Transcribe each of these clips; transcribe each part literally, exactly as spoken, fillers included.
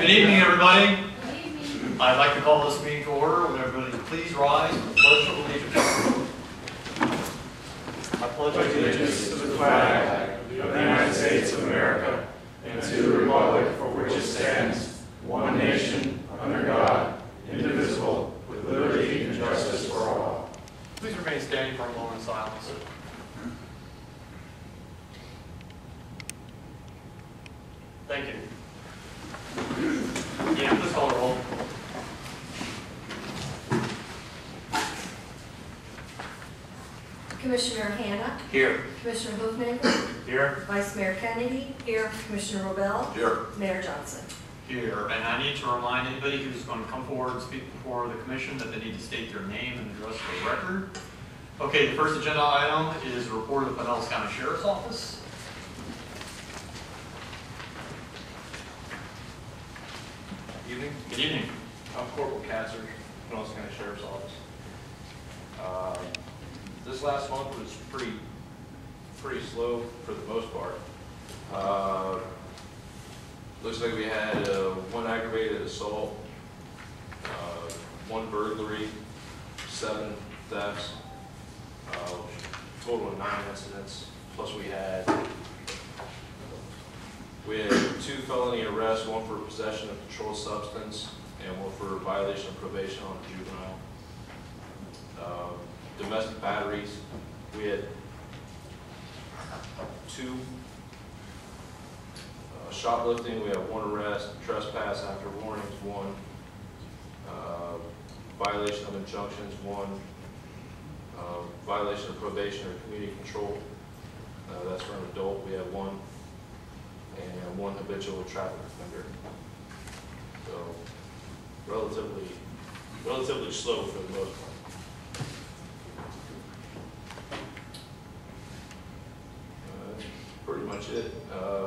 Good evening, everybody. I'd like to call this meeting to order. Would everybody please rise for the Pledge of Allegiance? I pledge allegiance to the flag of the United States of America and to the republic for which it stands, one nation, under God, indivisible, with liberty and justice for all. Please remain standing for a moment of silence. Thank you. Yeah, please call the roll. Commissioner Hanna. Here. Commissioner Hoofnagle. Here. Vice Mayor Kennedy. Here. Commissioner Robel. Here. Mayor Johnson. Here. And I need to remind anybody who's going to come forward and speak before the commission that they need to state their name and address for the record. Okay, the first agenda item is a report of the Pinellas County Sheriff's Office. Evening. Good evening. I'm Corporal Katzer, Pinellas County Sheriff's Office. Uh, this last month was pretty, pretty slow for the most part. Uh, looks like we had uh, one aggravated assault, uh, one burglary, seven thefts, uh, total of nine incidents. Plus we had We had two felony arrests, one for possession of controlled substance and one for violation of probation on a juvenile. Uh, domestic batteries, we had two. Uh, shoplifting, we have one arrest. Trespass after warnings, one. Uh, violation of injunctions, one. Uh, violation of probation or community control, uh, that's for an adult, we have one. And one habitual traffic offender. So relatively, relatively slow for the most part. Uh, that's pretty much it. Uh,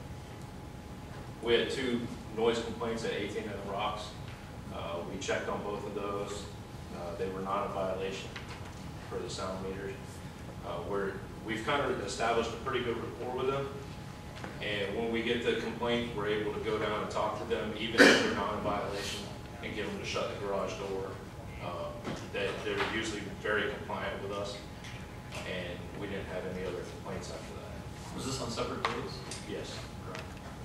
we had two noise complaints at eighteen and the Rocks. Uh, we checked on both of those. Uh, they were not a violation for the sound meters. Uh, we're, we've kind of established a pretty good rapport with them. And when we get the complaint, we're able to go down and talk to them, even if they're not in violation, and get them to shut the garage door. Um, they, they're usually very compliant with us, and we didn't have any other complaints after that. Was this on separate days? Yes. Correct.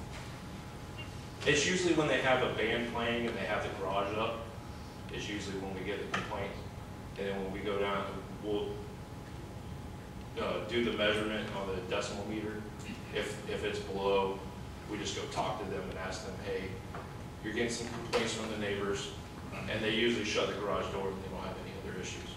It's usually when they have a band playing and they have the garage up, it's usually when we get the complaint. And then when we go down, we'll uh, do the measurement on the decimal meter. If, if it's below, we just go talk to them and ask them, hey, you're getting some complaints from the neighbors, and they usually shut the garage door and they don't have any other issues.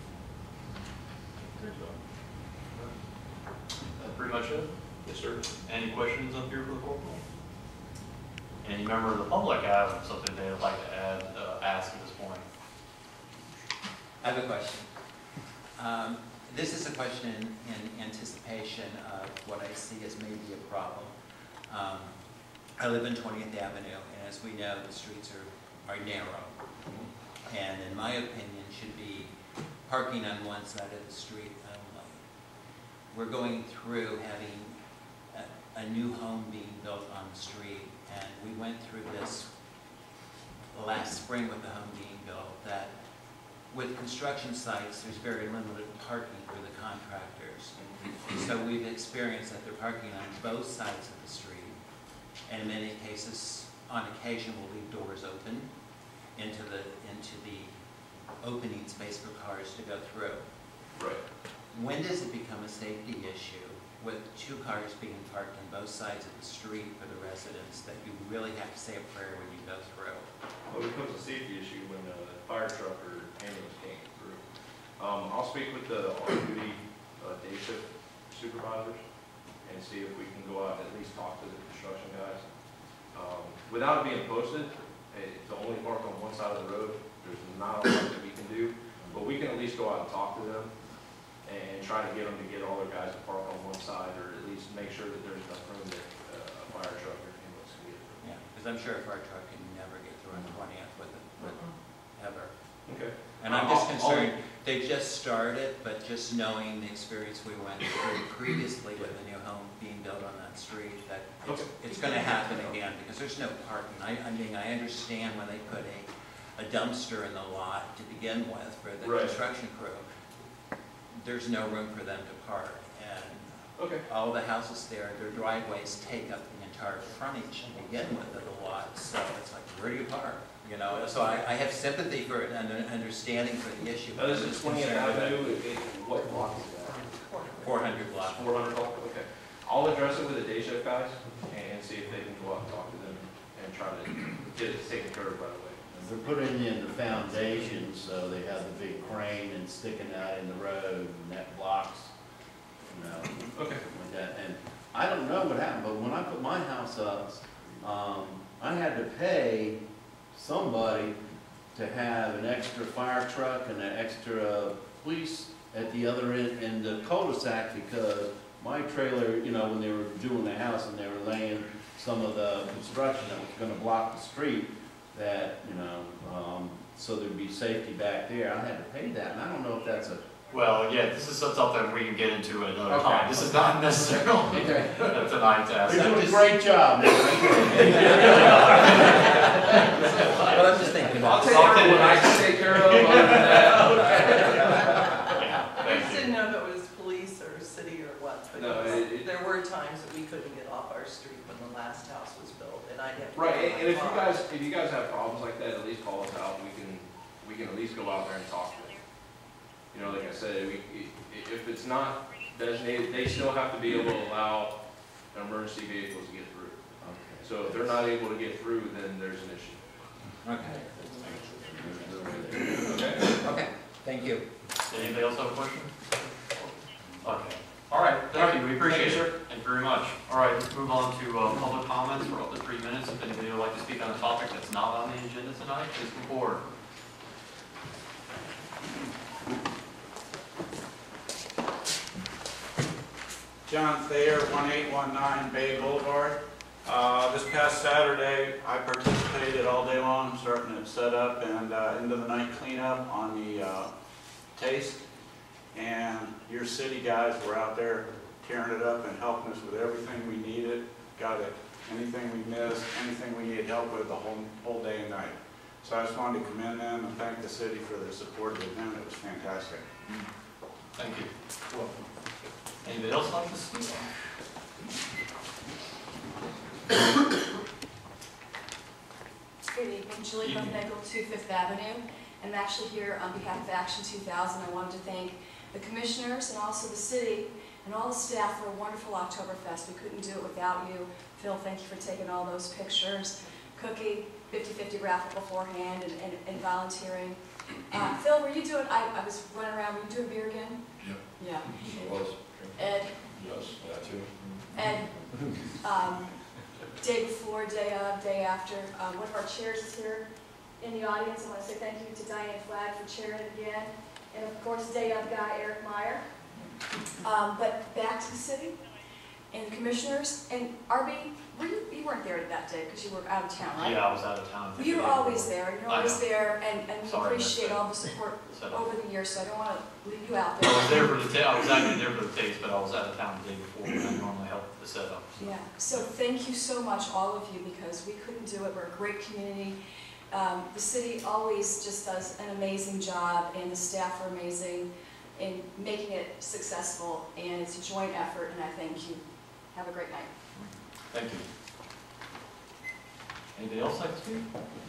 That's pretty much it? Yes, sir. Any questions up here for the corporal? Any member of the public have something they would like to add, uh, ask at this point? I have a question. Um, This is a question in, in anticipation of what I see as maybe a problem. Um, I live in twentieth Avenue, and as we know, the streets are, are narrow. And in my opinion, should be parking on one side of the street only. We're going through having a, a new home being built on the street, and we went through this last spring with the home being built, that with construction sites, there's very limited parking for the contractors. So we've experienced that they're parking on both sides of the street, and in many cases, on occasion, will leave doors open into the into the opening space for cars to go through. Right. When does it become a safety issue with two cars being parked on both sides of the street for the residents that you really have to say a prayer when you go through? Well, it becomes a safety issue when the fire truck or ambulance can't get through. Um, I'll speak with the on-duty uh, day shift supervisors and see if we can go out and at least talk to the construction guys. Um, without it being posted, it, to only park on one side of the road, there's not a lot that we can do, but we can at least go out and talk to them and try to get them to get all their guys to park on one side, or at least make sure that there's enough room that uh, a fire truck or ambulance can get through. Yeah, because I'm sure a fire truck can never get through on twentieth with it, with ever. Okay. And I'm just I'll- concerned, I'll- they just started, but just knowing the experience we went through previously with the new home being built on that street, that it's, Okay. it's gonna happen again, because there's no parking. I, I mean, I understand when they put a, a dumpster in the lot to begin with for the Right. construction crew, there's no room for them to park. And Okay. all the houses there, their driveways take up the entire frontage to begin with of the lot, so it's like, where do you park? You know, so I, I have sympathy for it and an understanding for the issue. Now, this I'm is just twentieth concerned about Avenue, it- it- what block is that? four hundred block. Four hundred block, okay. I'll address it with the day shift guys and see if they can go out and talk to them and try to get it taken care of right away. They're putting in the foundation, so they have the big crane and sticking out in the road, and that blocks, you know, Okay. like that. And I don't know what happened, but when I put my house up, um, I had to pay somebody to have an extra fire truck and an extra police at the other end, in the cul-de-sac, because my trailer, you know, when they were doing the house and they were laying some of the construction that was gonna block the street, that, you know, um, so there'd be safety back there, I had to pay that, and I don't know if that's a. Well, yeah, this is something we can get into at another Okay. time. This is not necessarily Okay. a tonight task. You're doing a great job, man. Well, I'm just thinking I'll about. take care of what I can take care of. Other than that, Yeah, I thank just you. didn't know if it was police or city or what, but No, it- it- there were times that we couldn't get off our street when the last house was built, and I'd have to. Right, get and on and my if you car. guys, if you guys have problems like that, at least call us out, we can, we can at least go out there and talk to them. You know, like I said, we, i- if it's not designated, they still have to be able to allow emergency vehicles to get through. So if they're not able to get through, then there's an issue. Okay, Okay? okay, thank you. Anybody else have a question? Okay. All right, thank you, we appreciate it. Thank you, sir. Thank you very much. All right, let's move on to uh, public comments for up to three minutes. If anybody would like to speak on a topic that's not on the agenda tonight, please come forward. John Thayer, one eight one nine Bay Boulevard. Uh, This past Saturday, I participated all day long, starting at setup and uh, into the night cleanup on the uh, Taste. And your city guys were out there tearing it up and helping us with everything we needed. Got it, anything we missed, anything we needed help with the whole, whole day and night. So I just wanted to commend them and thank the city for their support of the event. It was fantastic. Thank you. Welcome. Anybody else like to speak? Good evening, Julie Buffnagel, two Fifth Avenue. I'm actually here on behalf of Action two thousand. I wanted to thank the commissioners and also the city and all the staff for a wonderful Oktoberfest. We couldn't do it without you. Phil, thank you for taking all those pictures. Cookie, fifty fifty raffle beforehand, and, and, and volunteering. Uh, Phil, were you doing, I, I was running around, were you doing beer again? Yep. Yeah. I was. Ed, Yes, that too. Ed, um, day before, day of, day after, um, one of our chairs is here in the audience. I want to say thank you to Diane Flagg for chairing it again. And of course, day of guy, Eric Meyer. Um, but back to the city and the commissioners. And R B, were you, you weren't there that day because you were out of town, right? Yeah, I was out of town. You're always there. You're I always know. there, and, and we Sorry, I missed appreciate it. all the support So, over the years, so I don't want to leave you out I there. was there for the, ta- I was actually there for the taste, but I was out of town the day before, and I normally help the setup. Yeah, so thank you so much, all of you, because we couldn't do it. We're a great community. Um, the city always just does an amazing job, and the staff are amazing in making it successful, and it's a joint effort, and I thank you. Have a great night. Thank you. Anybody else like to speak?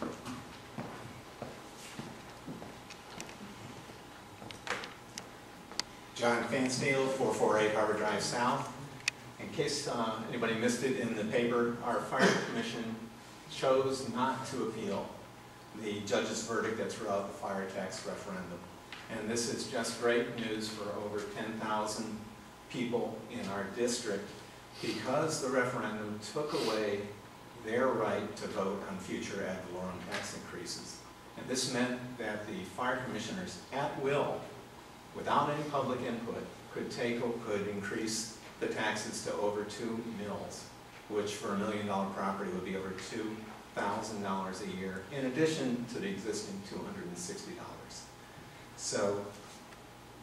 John Fansdale, four forty-eight Harbor Drive South. In case uh, anybody missed it in the paper, our fire commission chose not to appeal the judge's verdict that threw out the fire tax referendum. And this is just great news for over ten thousand people in our district because the referendum took away their right to vote on future ad valorem tax increases. And this meant that the fire commissioners at will, without any public input, could take or could increase the taxes to over two mills, which for a million dollar property would be over two thousand dollars a year, in addition to the existing two hundred sixty dollars. So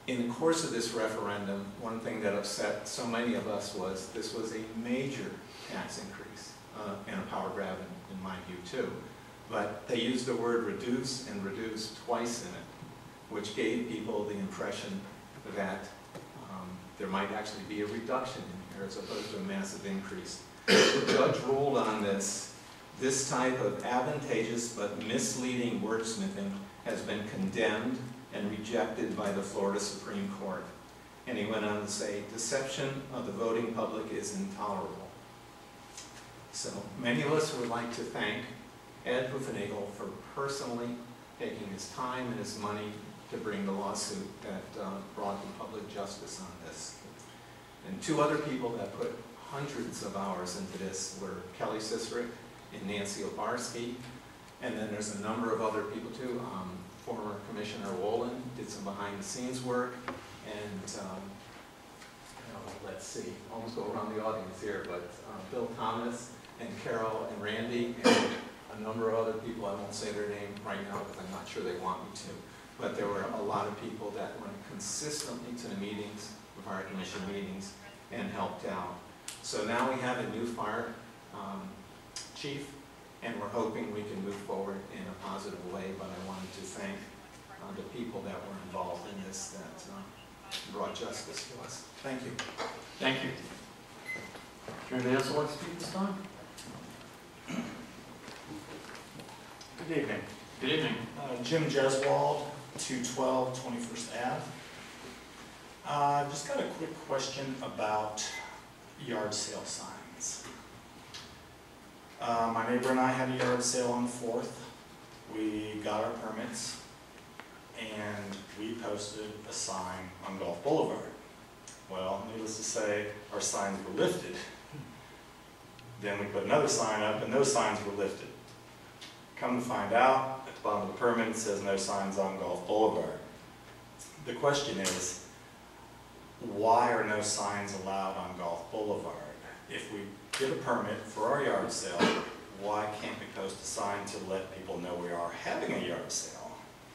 in the course of this referendum, one thing that upset so many of us was this was a major tax increase, uh, and a power grab in, in my view too. But they used the word reduce and reduce twice in it, which gave people the impression that um, there might actually be a reduction in here as opposed to a massive increase. The judge ruled on this. This type of advantageous but misleading wordsmithing has been condemned and rejected by the Florida Supreme Court. And he went on to say, deception of the voting public is intolerable. So many of us would like to thank Ed Pfannigel for personally taking his time and his money to bring the lawsuit that uh, brought the public justice on this. And two other people that put hundreds of hours into this were Kelly Sisrick and Nancy Obarski. And then there's a number of other people too. Um, former Commissioner Wolin did some behind the scenes work. And um, you know, let's see, almost go around the audience here, but uh, Bill Thomas and Carol and Randy and a number of other people, I won't say their name right now because I'm not sure they want me to. But there were a lot of people that went consistently to the meetings, the fire commission meetings, and helped out. So now we have a new fire um, chief, and we're hoping we can move forward in a positive way, but I wanted to thank uh, the people that were involved in this that uh, brought justice to us. Thank you. Thank you. Is there anybody else who wants to speak this time? Good evening. Good evening. Uh, Jim Jeswald, two twelve twenty-first Avenue. Uh, just got a quick question about yard sale signs. Uh, my neighbor and I had a yard sale on the fourth. We got our permits and we posted a sign on Gulf Boulevard. Well, needless to say, our signs were lifted. Then we put another sign up and those signs were lifted. Come to find out, at the bottom of the permit it says no signs on Gulf Boulevard. The question is, why are no signs allowed on Gulf Boulevard? If we get a permit for our yard sale, why can't we post a sign to let people know we are having a yard sale?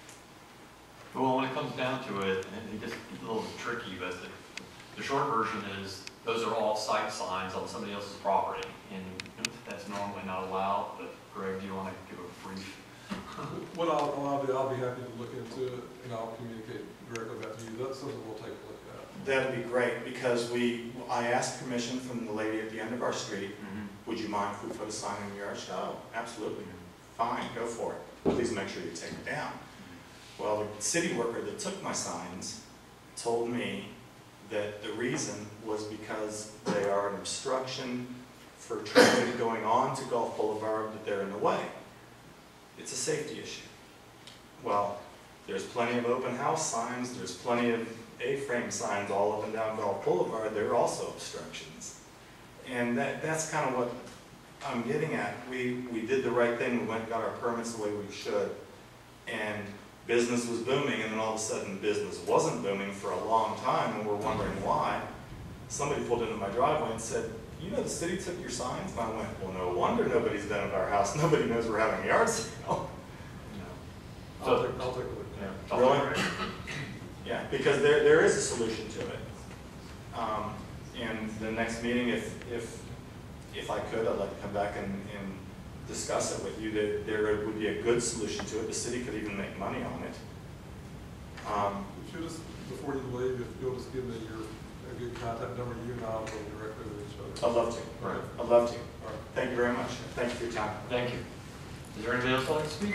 Well, when it comes down to it, and it gets a little tricky, but the, the short version is those are all site signs on somebody else's property, and that's normally not allowed. But Greg, do you want to give a brief? What I'll, what I'll do, I'll be happy to look into it, and I'll communicate directly back to you. That's something we'll take a look at. That'd be great, because we, I asked permission from the lady at the end of our street, Mm-hmm. would you mind if we put a sign in your yard? She said, oh, absolutely, fine, go for it. Please make sure you take it down. Well, the city worker that took my signs told me that the reason was because they are an obstruction for traffic going on to Gulf Boulevard, that they're in the way. It's a safety issue. Well, there's plenty of open house signs, there's plenty of A-frame signs all up and down Gulf Boulevard. They're also obstructions. And that, that's kind of what I'm getting at. We, we did the right thing, we went and got our permits the way we should, and business was booming, and then all of a sudden business wasn't booming for a long time, and we're wondering why. Somebody pulled into my driveway and said, you know the city took your signs? And I went, well, no wonder nobody's done at our house. Nobody knows we're having a yard sale. I'll So, take, I'll take a look. yeah, Really? Yeah, because there, there is a solution to it. Um, and the next meeting, if, if, if I could, I'd like to come back and, and discuss it with you. That there would be a good solution to it. The city could even make money on it. Um, If you just, before you leave, if you'll just give me your, a good contact number, you and I will go directly with each other. I'd love to. Right. I'd love to. All right. Thank you very much. Thank you for your time. Thank you. Is there anybody else who'd like to speak?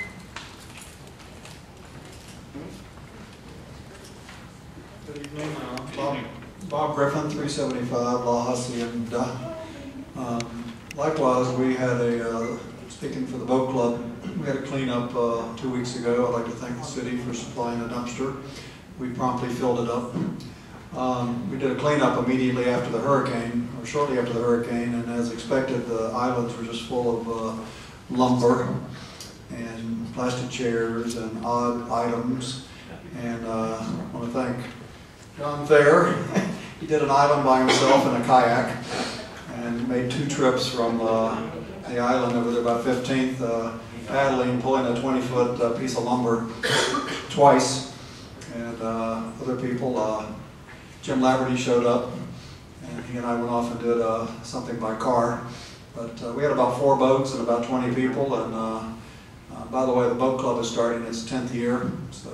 Good evening, uh, Bob, Bob Griffin, three seventy-five La Hacienda. Um, likewise, we had a, uh, speaking for the boat club, we had a cleanup uh, two weeks ago. I'd like to thank the city for supplying a dumpster. We promptly filled it up. Um, we did a cleanup immediately after the hurricane, or shortly after the hurricane, and as expected, the islands were just full of uh, lumber and plastic chairs and odd items. And uh, I want to thank John Thayer. He did an island by himself in a kayak and made two trips from uh, the island over there by fifteenth, uh, paddling, pulling a twenty foot uh, piece of lumber twice. and uh, other people. Uh, Jim Laverty showed up, and he and I went off and did uh, something by car. But uh, we had about four boats and about twenty people, and uh, uh, by the way, the boat club is starting its tenth year, so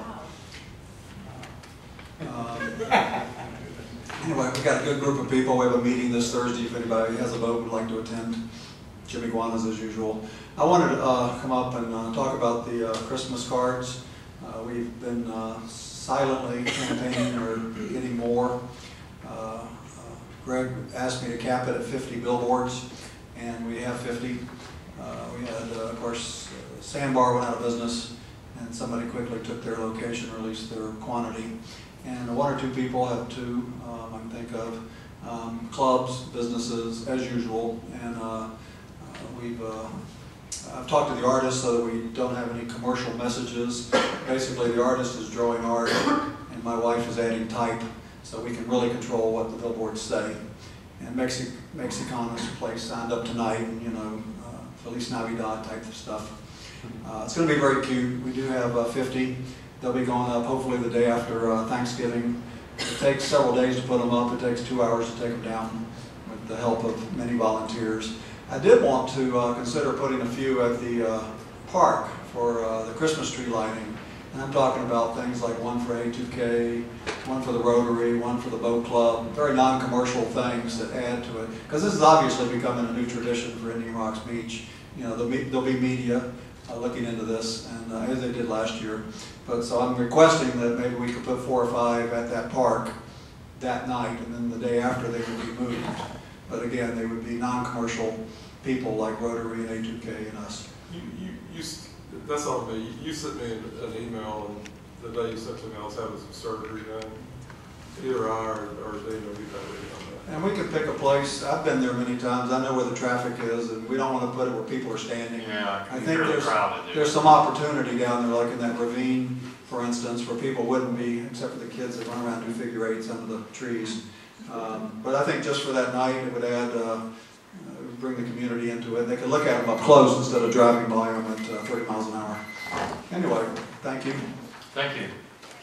uh, um, anyway, we got a good group of people. We have a meeting this Thursday if anybody has a boat and would like to attend. Jimmy Guanas as usual. I wanted to uh, come up and uh, talk about the uh, Christmas cards. Uh, we've been uh, silently campaigning or getting more. Uh, uh, Greg asked me to cap it at fifty billboards, and we have fifty. Uh, we had, uh, of course, uh, Sandbar went out of business, and somebody quickly took their location, released their quantity. And one or two people have two, um, I can think of, um, clubs, businesses, as usual. And uh, uh, we've, uh, I've talked to the artist so that we don't have any commercial messages. Basically, the artist is drawing art, and my wife is adding type, so we can really control what the billboards say. And Mexi Mexicanos place signed up tonight, and you know, uh, Feliz Navidad type of stuff. Uh, it's going to be very cute. We do have uh, fifty. They'll be going up hopefully the day after uh, Thanksgiving. It takes several days to put them up. It takes two hours to take them down with the help of many volunteers. I did want to uh, consider putting a few at the uh, park for uh, the Christmas tree lighting. And I'm talking about things like one for A two K, one for the Rotary, one for the boat club, very non-commercial things that add to it. Because this is obviously becoming a new tradition for Indian Rocks Beach. You know, there'll be, there'll be media uh, looking into this, and uh, as they did last year. But so I'm requesting that maybe we could put four or five at that park that night, and then the day after they would be moved. But again, they would be non-commercial people like Rotary and A two K and us. You, you, you, s- that's on me. You sent me an, an email, and the day you sent to me, I was having some surgery done. Either I or, or Dana will be better on that. And we could pick a place. I've been there many times. I know where the traffic is, and we don't want to put it where people are standing. Yeah, I it can be think fairly there's, crowded there. there's some opportunity down there, like in that ravine, for instance, where people wouldn't be, except for the kids that run around and do figure eights under the trees. Um, but I think just for that night, it would add, uh, uh, bring the community into it. They could look at them up close instead of driving by them at uh, thirty miles an hour. Anyway, thank you. Thank you.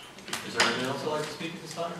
Is there anyone else who'd like to speak at this time?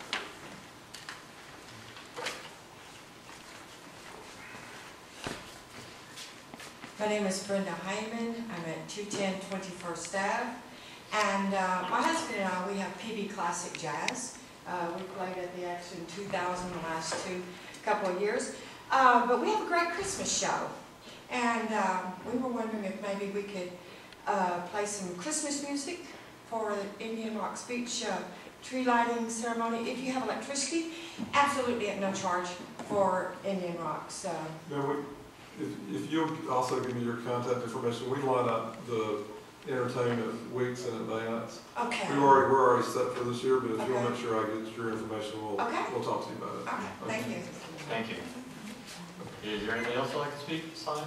My name is Brenda Hyman. I'm at two ten twenty-first Ave. And uh, my husband and I, we have P B Classic Jazz. Uh, we played at the X in two thousand, the last two couple of years. Uh, but we have a great Christmas show. And uh, we were wondering if maybe we could uh, play some Christmas music for the Indian Rocks Beach uh, tree lighting ceremony. If you have electricity, absolutely at no charge for Indian Rocks. Uh, Now, we, if, if you'll also give me your contact information, we line up the entertainment weeks in advance. okay. We already, we're already set for this year, but if you'll Okay. make sure I get your information, we'll, Okay. we'll talk to you about it. Okay, thank you. Thank you. Is there anybody else who'd like to speak at this time?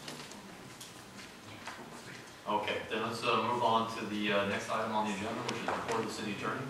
Okay, then let's uh, move on to the uh, next item on the agenda, which is the report of the city attorney.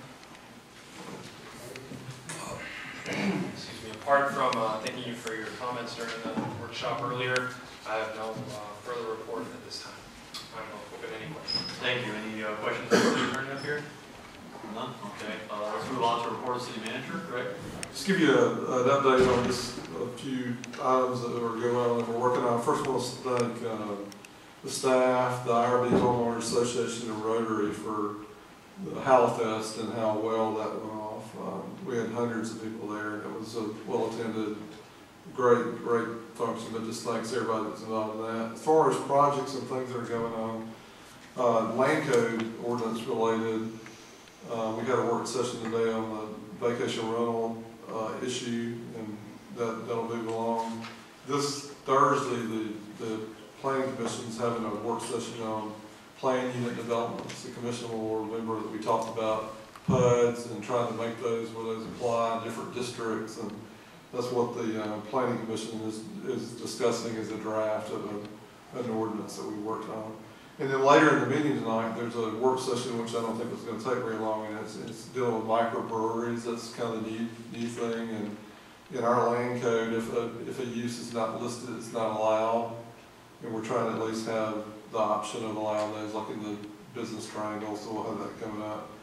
Excuse me, apart from uh, thanking you for your comments during the workshop earlier, I have no uh, further report at this time. I'm open to any questions. Thank you. Any uh, questions for the city attorney up here? None? Okay, uh, let's move on to report of the city manager, Greg. Just give you a, an update on just a few items that are going on that we're working on. First, I want to thank uh, the staff, the I R B Homeowners Association, and Rotary for the Hallowfest and how well that went off. Um, we had hundreds of people there, and it was a well-attended, great, great function, but just thanks everybody that's involved in that. As far as projects and things that are going on, uh, land code ordinance related, uh, we had a work session today on the vacation rental uh, issue, and that, that'll move along. This Thursday, the, the Planning Commission's having a work session on plan unit developments. The commission will remember that we talked about P U Ds and trying to make those where those apply in different districts, and that's what the uh, Planning Commission is, is discussing as a draft of a, an ordinance that we worked on. And then later in the meeting tonight, there's a work session which I don't think is going to take very long, and it's, it's dealing with microbreweries. That's kind of a new, new thing, and in our land code, if a, if a use is not listed, it's not allowed, and we're trying to at least have the option of allowing those, like in the business triangle, so we'll have that coming up.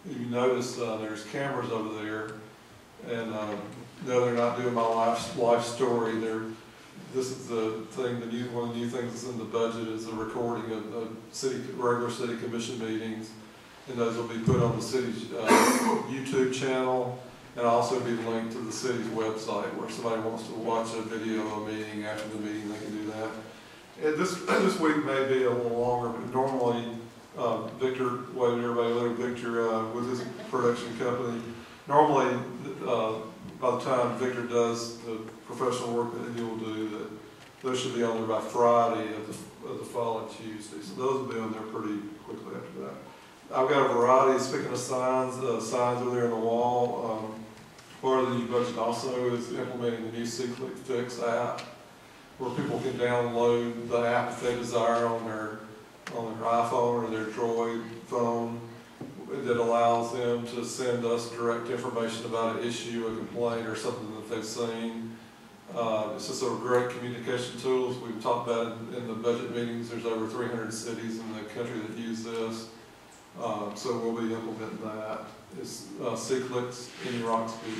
you notice, uh, there's cameras over there, and, uh, no, they're not doing my life, life story, they're, this is the thing, the new, one of the new things that's in the budget is the recording of, of city, regular city commission meetings, and those will be put on the city's, uh, YouTube channel, and also be linked to the city's website, where somebody wants to watch a video of a meeting after the meeting, they can do that. And this, this week may be a little longer, but normally, uh, Victor, waving everybody later, Victor, uh, with his production company, normally, uh, by the time Victor does the professional work that he will do, that those should be on there by Friday of the, of the following Tuesday. So those will be on there pretty quickly after that. I've got a variety, speaking of signs, uh, signs over there on the wall. Um, part of the new budget also is implementing the new SeaClick Fix app, where people can download the app if they desire on their on their iPhone or their Droid phone, that allows them to send us direct information about an issue, a complaint, or something that they've seen. Uh, it's just a great communication tool. We've talked about it in, in the budget meetings. There's over three hundred cities in the country that use this. Uh, so we'll be implementing that. It's uh, SeaClick's in Roxby.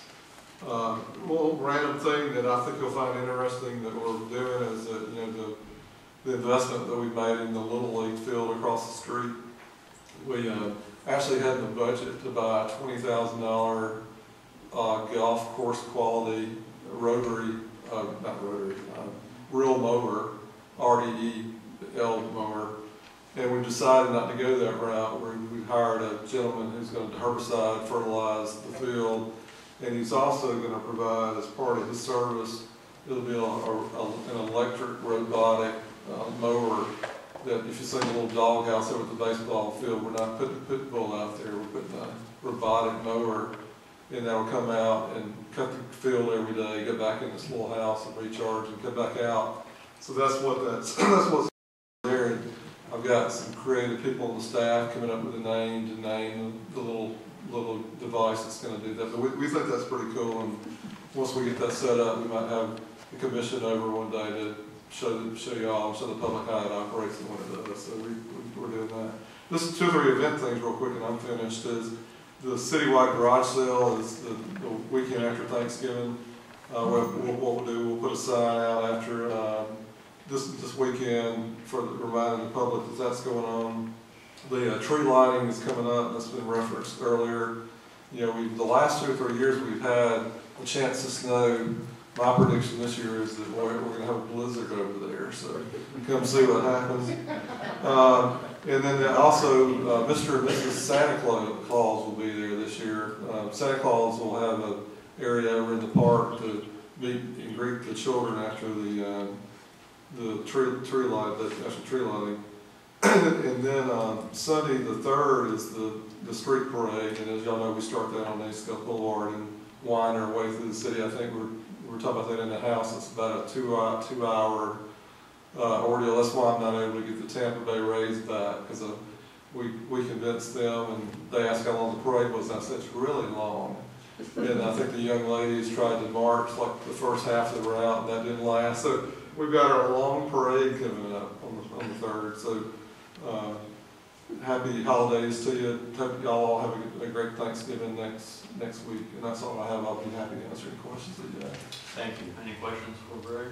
Uh, a little random thing that I think you'll find interesting that we're doing is that, you know, the, the investment that we made in the Little League field across the street. We uh, actually had in the budget to buy a twenty thousand dollar uh, golf course quality rotary, uh, not rotary, uh, real mower, R D E L mower. And we decided not to go that route. We, we hired a gentleman who's going to herbicide, fertilize the field, and he's also going to provide, as part of his service, it'll be a, a, a, an electric robotic uh, mower that, if you see the little doghouse over at the baseball field, we're not putting a pit bull out there, we're putting a robotic mower, and that'll come out and cut the field every day, go back in this little house and recharge and come back out. So that's what that's, that's what's there. And I've got some creative people on the staff coming up with a name to name the little little device that's going to do that. But we, we think that's pretty cool, and once we get that set up, we might have the commission over one day to show the, show you all, show the public how it operates and what it does. So we, we, we're doing that. This is two or three event things real quick, and I'm finished. Is the citywide garage sale is the, the weekend after Thanksgiving. Uh, what, what we'll do, we'll put a sign out after um, this this weekend for the, reminding the public that that's going on. The uh, tree lighting is coming up. That's been referenced earlier. You know, we the last two or three years we've had a chance to snow. My prediction this year is that we're, we're going to have a blizzard over there. So come see what happens. Um, and then also, uh, Mister and Missus Santa Claus will be there this year. Uh, Santa Claus will have an area over in the park to meet and greet the children after the uh, the tree tree light, the after tree lighting. And then um, Sunday the third is the, the street parade, and as y'all know, we start that on Escott Boulevard and wind our way through the city. I think we're we're talking about that in the house. It's about a two hour two hour uh, ordeal. That's why I'm not able to get the Tampa Bay Rays back, because uh, we we convinced them, and they asked how long the parade was, and I said it's really long. And I think the young ladies tried to march like the first half they were out, and that didn't last. So we've got our long parade coming up on the on the third. So. Uh, happy holidays to you. Hope y'all all have a, a great Thanksgiving next next week. And that's all I have. I'll be happy to answer any questions that you have. Thank you. Any questions for Greg?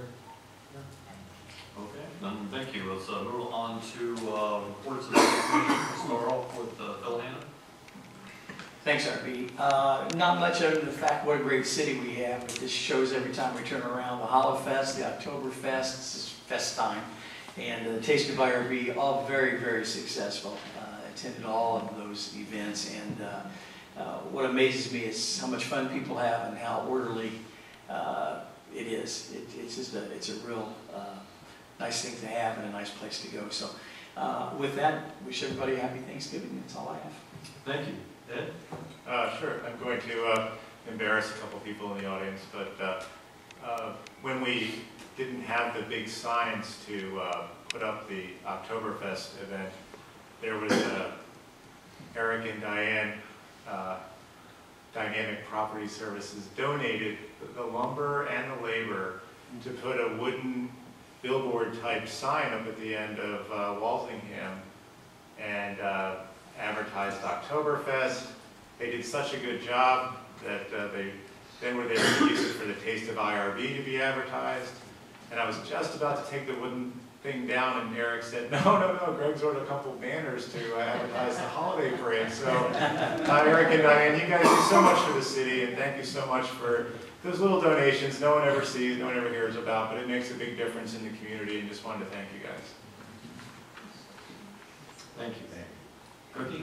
Okay, then thank you. Let's uh, move on to uh, reports of the commission. We'll start off with uh, Phil Hanna. Thanks, R B. Uh, not much other than the fact what a great city we have, but this shows every time we turn around. The Hollowfest, the Oktoberfest, this is fest time. And the Taste of I R B, all very, very successful. Uh, attended all of those events, and uh, uh, what amazes me is how much fun people have and how orderly uh, it is. It, it's just a, it's a real uh, nice thing to have and a nice place to go. So uh, with that, wish everybody a happy Thanksgiving. That's all I have. Thank you. Ed? Uh, sure. I'm going to uh, embarrass a couple people in the audience, but uh, uh, when we didn't have the big signs to uh, put up the Oktoberfest event, there was uh, Eric and Diane, uh, Dynamic Property Services, donated the lumber and the labor to put a wooden billboard type sign up at the end of uh, Walsingham. And uh, advertised Oktoberfest. They did such a good job that uh, they then were there to use it for the Taste of I R B to be advertised. And I was just about to take the wooden thing down, and Eric said, no, no, no, Greg's ordered a couple banners to uh, advertise the holiday parade. So uh, Eric and Diane, you guys do so much for the city, and thank you so much for those little donations no one ever sees, no one ever hears about, but it makes a big difference in the community, and just wanted to thank you guys. Thank you. Cookie?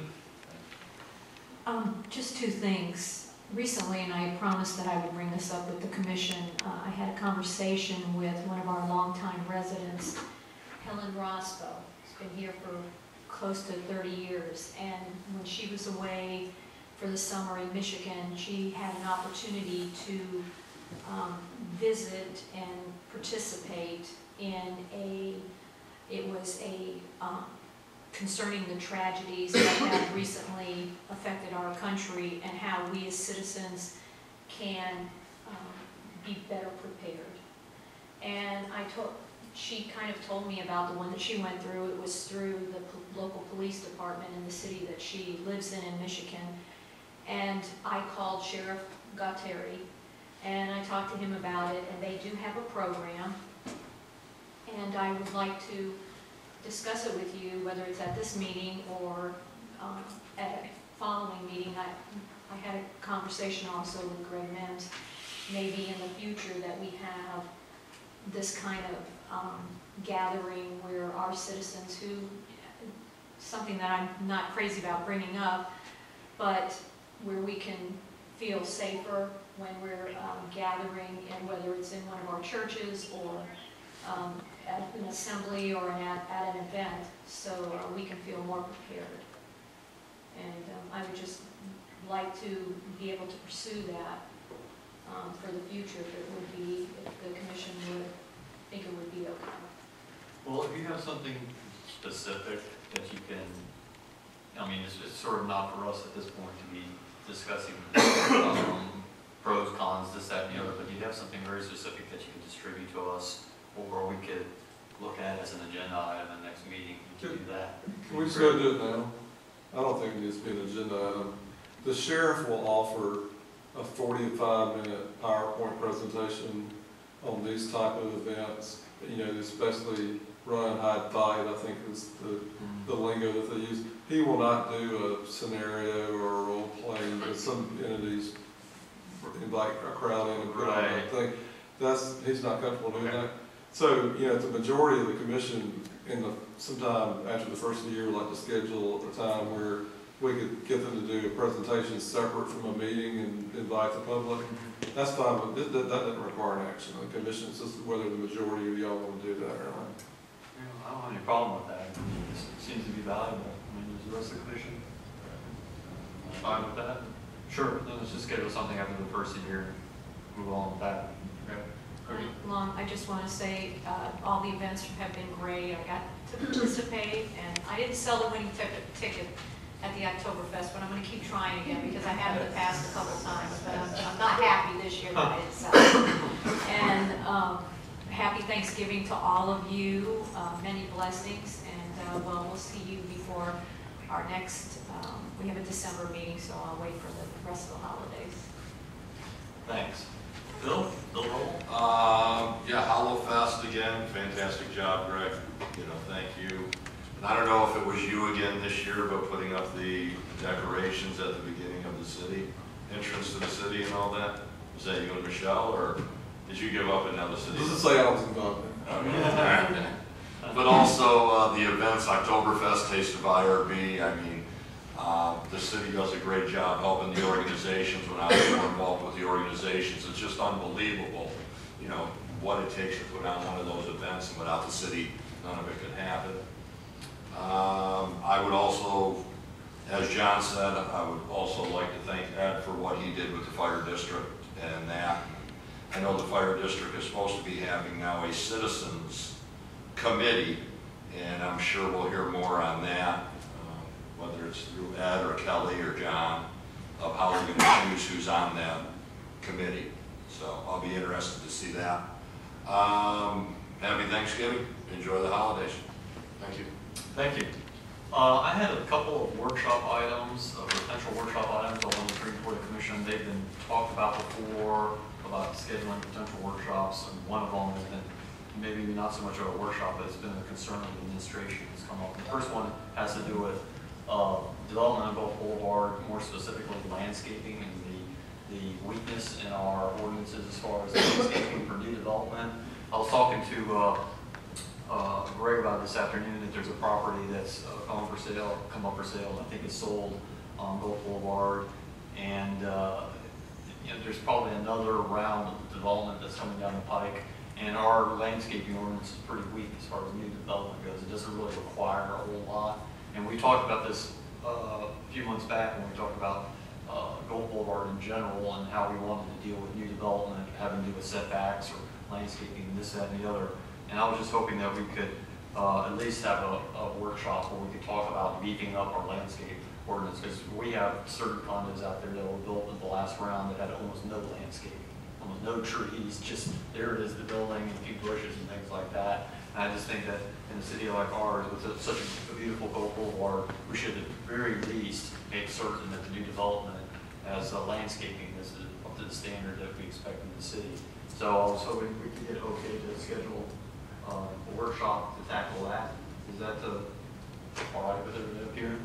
Um, just two things. Recently, and I promised that I would bring this up with the commission, uh, I had a conversation with one of our longtime residents, Helen Rospo. She's been here for close to thirty years, and when she was away for the summer in Michigan, she had an opportunity to um, visit and participate in a, it was a, um, concerning the tragedies that have recently affected our country and how we as citizens can um, be better prepared. And I told, she kind of told me about the one that she went through. It was through the po local police department in the city that she lives in in Michigan. And I called Sheriff Gatteri and I talked to him about it, and they do have a program. And I would like to discuss it with you, whether it's at this meeting or um, at a following meeting. I, I had a conversation also with Greg Mims, maybe in the future that we have this kind of um, gathering where our citizens who, something that I'm not crazy about bringing up, but where we can feel safer when we're um, gathering, and whether it's in one of our churches or um, at an assembly or an, at, at an event, so uh, we can feel more prepared. And um, I would just like to be able to pursue that um, for the future, if it would be, if the commission would think it would be okay. Well, if you have something specific that you can, I mean, it's, it's sort of not for us at this point to be discussing um, pros, cons, this, that, and the other, but you have something very specific that you can distribute to us, or we could look at as an agenda item in the next meeting, we could do that. Can we just go do it now? I don't think it needs to be an agenda item. The sheriff will offer a forty-five minute PowerPoint presentation on these type of events. You know, especially run, hide, fight, I think is the, the lingo that they use. He will not do a scenario or a role playing, but some entities invite a crowd in and put on that thing. That's, he's not comfortable doing that. So, you know, the majority of the commission in the, sometime after the first of the year, like to schedule a time where we could get them to do a presentation separate from a meeting and invite the public. That's fine, but that, that doesn't require an action. The commission, it's just whether the majority of y'all want to do that or not. You know, I don't have any problem with that. It seems to be valuable. I mean, does the rest of the commission fine with that? Sure, then let's just schedule something after the first of the year and move on with that. Okay. Cookie? Long, I just want to say uh, all the events have been great. I got to participate, and I didn't sell the winning ticket, ticket at the Oktoberfest, but I'm going to keep trying again because I have in the past a couple times, but I'm, I'm not happy this year that I didn't sell it. And um, happy Thanksgiving to all of you, uh, many blessings, and uh, well, we'll see you before our next, um, we have a December meeting, so I'll wait for the rest of the holidays. Thanks. Bill? Bill Roll? Uh, yeah, Hollow Fest again, fantastic job, Greg. You know, thank you. And I don't know if it was you again this year, but putting up the decorations at the beginning of the city, entrance to the city and all that. Was that you and Michelle, or did you give up another city? Does it say I was involved? Okay. But also uh, the events, Oktoberfest, Taste of I R B. I mean, uh, the city does a great job helping the organizations. When I was more involved with the organizations, it's just unbelievable, you know, what it takes to put on one of those events, and without the city, none of it could happen. Um, I would also, as John said, I would also like to thank Ed for what he did with the fire district and that. I know the fire district is supposed to be having now a citizens committee, and I'm sure we'll hear more on that, uh, whether it's through Ed or Kelly or John, of how we're going to choose who's on that committee. So I'll be interested to see that. Um, happy Thanksgiving. Enjoy the holidays. Thank you. Thank you. Uh, I had a couple of workshop items, uh, potential workshop items I wanted to bring before the commission. They've been talked about before, about scheduling potential workshops, and one of them has been maybe not so much of a workshop, but it's been a concern of the administration that's come up. The first one has to do with uh, development on Gulf Boulevard, more specifically landscaping and the, the weakness in our ordinances as far as landscaping for new development. I was talking to uh, Uh, Greg about this afternoon that there's a property that's uh, come for sale, come up for sale, and I think it's sold on Gulf Boulevard. And uh, you know, there's probably another round of development that's coming down the pike. And our landscaping ordinance is pretty weak as far as new development goes. It doesn't really require a whole lot. And we talked about this uh, a few months back when we talked about uh, Gulf Boulevard in general and how we wanted to deal with new development, having to do with setbacks or landscaping, this, that, and the other. And I was just hoping that we could uh, at least have a, a workshop where we could talk about beefing up our landscape ordinance, because we have certain condos out there that were built in the last round that had almost no landscaping, almost no trees, just there it is, the building and a few bushes and things like that. And I just think that in a city like ours, with a, such a beautiful Gulf Boulevard, we should at the very least make certain that the new development as uh, landscaping is up to the standard that we expect in the city. So I was hoping we could get okay to schedule Uh, a workshop to tackle that. Is that the, all right with it up here?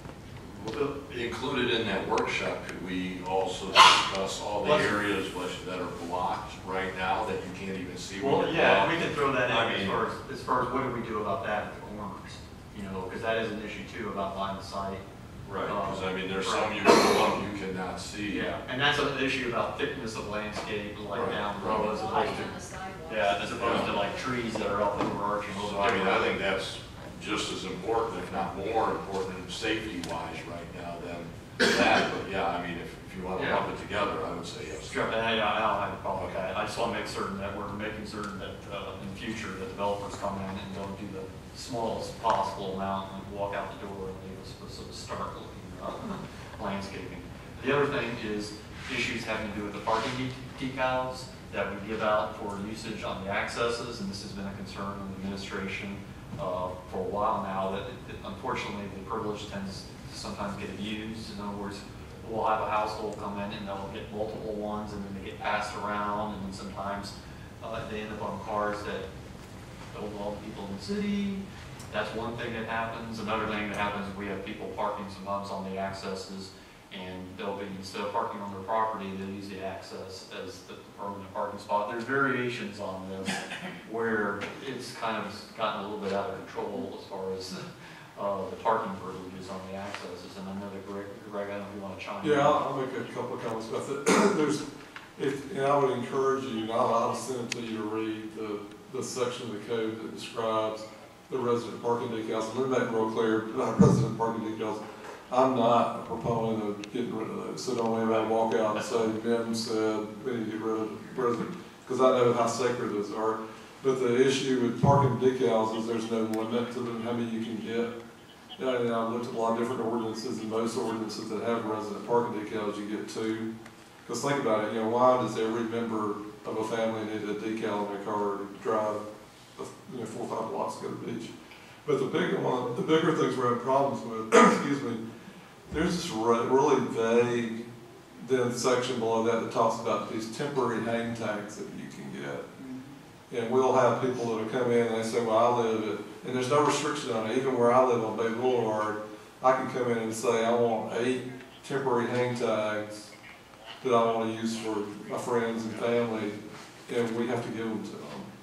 Included in that workshop, could we also discuss all the areas which, that are blocked right now that you can't even see? Well, yeah, we can throw that in I as mean, far as, as far as what do we do about that at the corners? You know, because that is an issue too about line of sight. Right, Uh, because I mean, there's right. some you can, some you cannot see. Yeah, and that's an issue about thickness of landscape, like Right, down right. low, as opposed to, yeah, as opposed to like trees that are up overarching. So I mean, I think that's just as important, if not more important, safety-wise right now than that. But yeah, I mean, if, if you want to Yeah. lump it together, I would say yes. Sure, and I, I don't have a problem with that. I just want to make certain that we're making certain that uh, in the future, the developers come in and don't do the smallest possible amount and walk out the door and leave us with some stark looking uh, landscaping. The other thing is issues having to do with the parking de decals that we give out for usage on the accesses, and this has been a concern of the administration uh, for a while now, that it, it, unfortunately the privilege tends to sometimes get abused. In other words, we'll have a household come in and they'll get multiple ones and then they get passed around, and then sometimes uh, they end up on cars that don't belong to people in the city. That's one thing that happens. Another thing that happens is we have people parking sometimes on the accesses, and they'll be, instead of parking on their property, they'll use the access as the permanent parking spot. There's variations on this where it's kind of gotten a little bit out of control as far as uh, the parking privileges on the accesses. And I know that Greg, Greg, I don't know if you want to chime in. Yeah, I'll, I'll make a couple of comments about that. There's, if, and I would encourage you, and I'll, I'll send it to you to read the, the section of the code that describes the resident parking decals. And let me make it real clear, uh, resident parking decals, I'm not a proponent of getting rid of those. So don't anybody walk out and say, Jim said we need to get rid of resident, because I know how sacred those are. But the issue with parking decals is there's no limit to them, how many you can get. Yeah, and I've looked at a lot of different ordinances, and most ordinances that have resident parking decals, you get two. Because think about it, you know, why does every member of a family need a decal in their car to drive, you know, four or five blocks to go to the beach? But the bigger one, the bigger things we're having problems with, excuse me, there's this re really vague then section below that that talks about these temporary hang tags that you can get. And we'll have people that will come in and they say, well, I live at, and there's no restriction on it. Even where I live on Bay Boulevard, I can come in and say, I want eight temporary hang tags that I want to use for my friends and family, and we have to give them to them.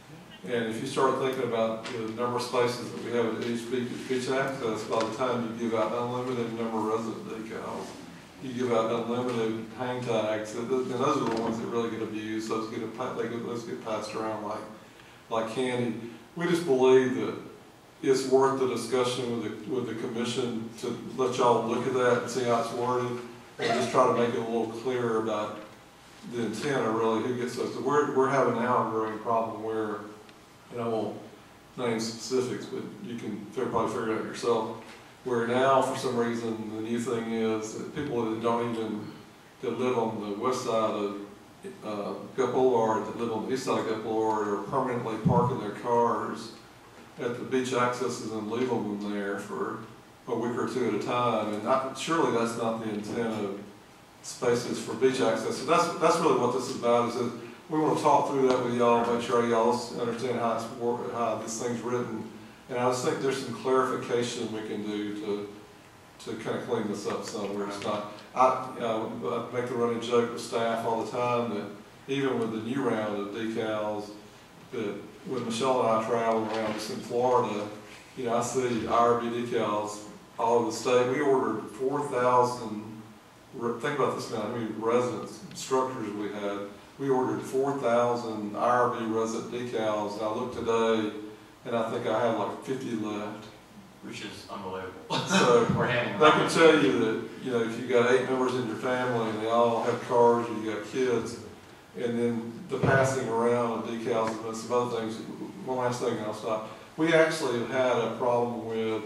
And if you start thinking about the number of spaces that we have at each beach, beach access, by the time you give out unlimited number of resident decals, you give out unlimited hang tags, and those are the ones that really get abused. Those get they get those get passed around like like candy. We just believe that it's worth the discussion with the with the commission to let y'all look at that and see how it's worded, and just try to make it a little clearer about the intent of really who gets those. So we're we're having now a growing problem where, and I won't name specifics, but you can probably figure it out yourself, where now for some reason the new thing is that people that don't even, that live on the west side of uh, Gulf Boulevard, that live on the east side of Gulf Boulevard, are permanently parking their cars at the beach accesses and leave them there for a week or two at a time, and not, surely that's not the intent of spaces for beach access. So that's, that's really what this is about, is that we want to talk through that with y'all, make sure y'all understand how it's, wor- how this thing's written. And I just think there's some clarification we can do to, to kind of clean this up somewhere. It's not, I, you know, I make the running joke with staff all the time that even with the new round of decals, that when Michelle and I travel around just in Florida, you know, I see I R B decals all over the state. We ordered four thousand, think about this now, how many residence structures we had. We ordered four thousand I R B resident decals, and I looked today, and I think I have like fifty left. Which is unbelievable. So We're handing them I out. can tell you that, you know, if you've got eight members in your family and they all have cars, and you got kids, and then the passing around of decals and some other things. One last thing and I'll stop. We actually have had a problem with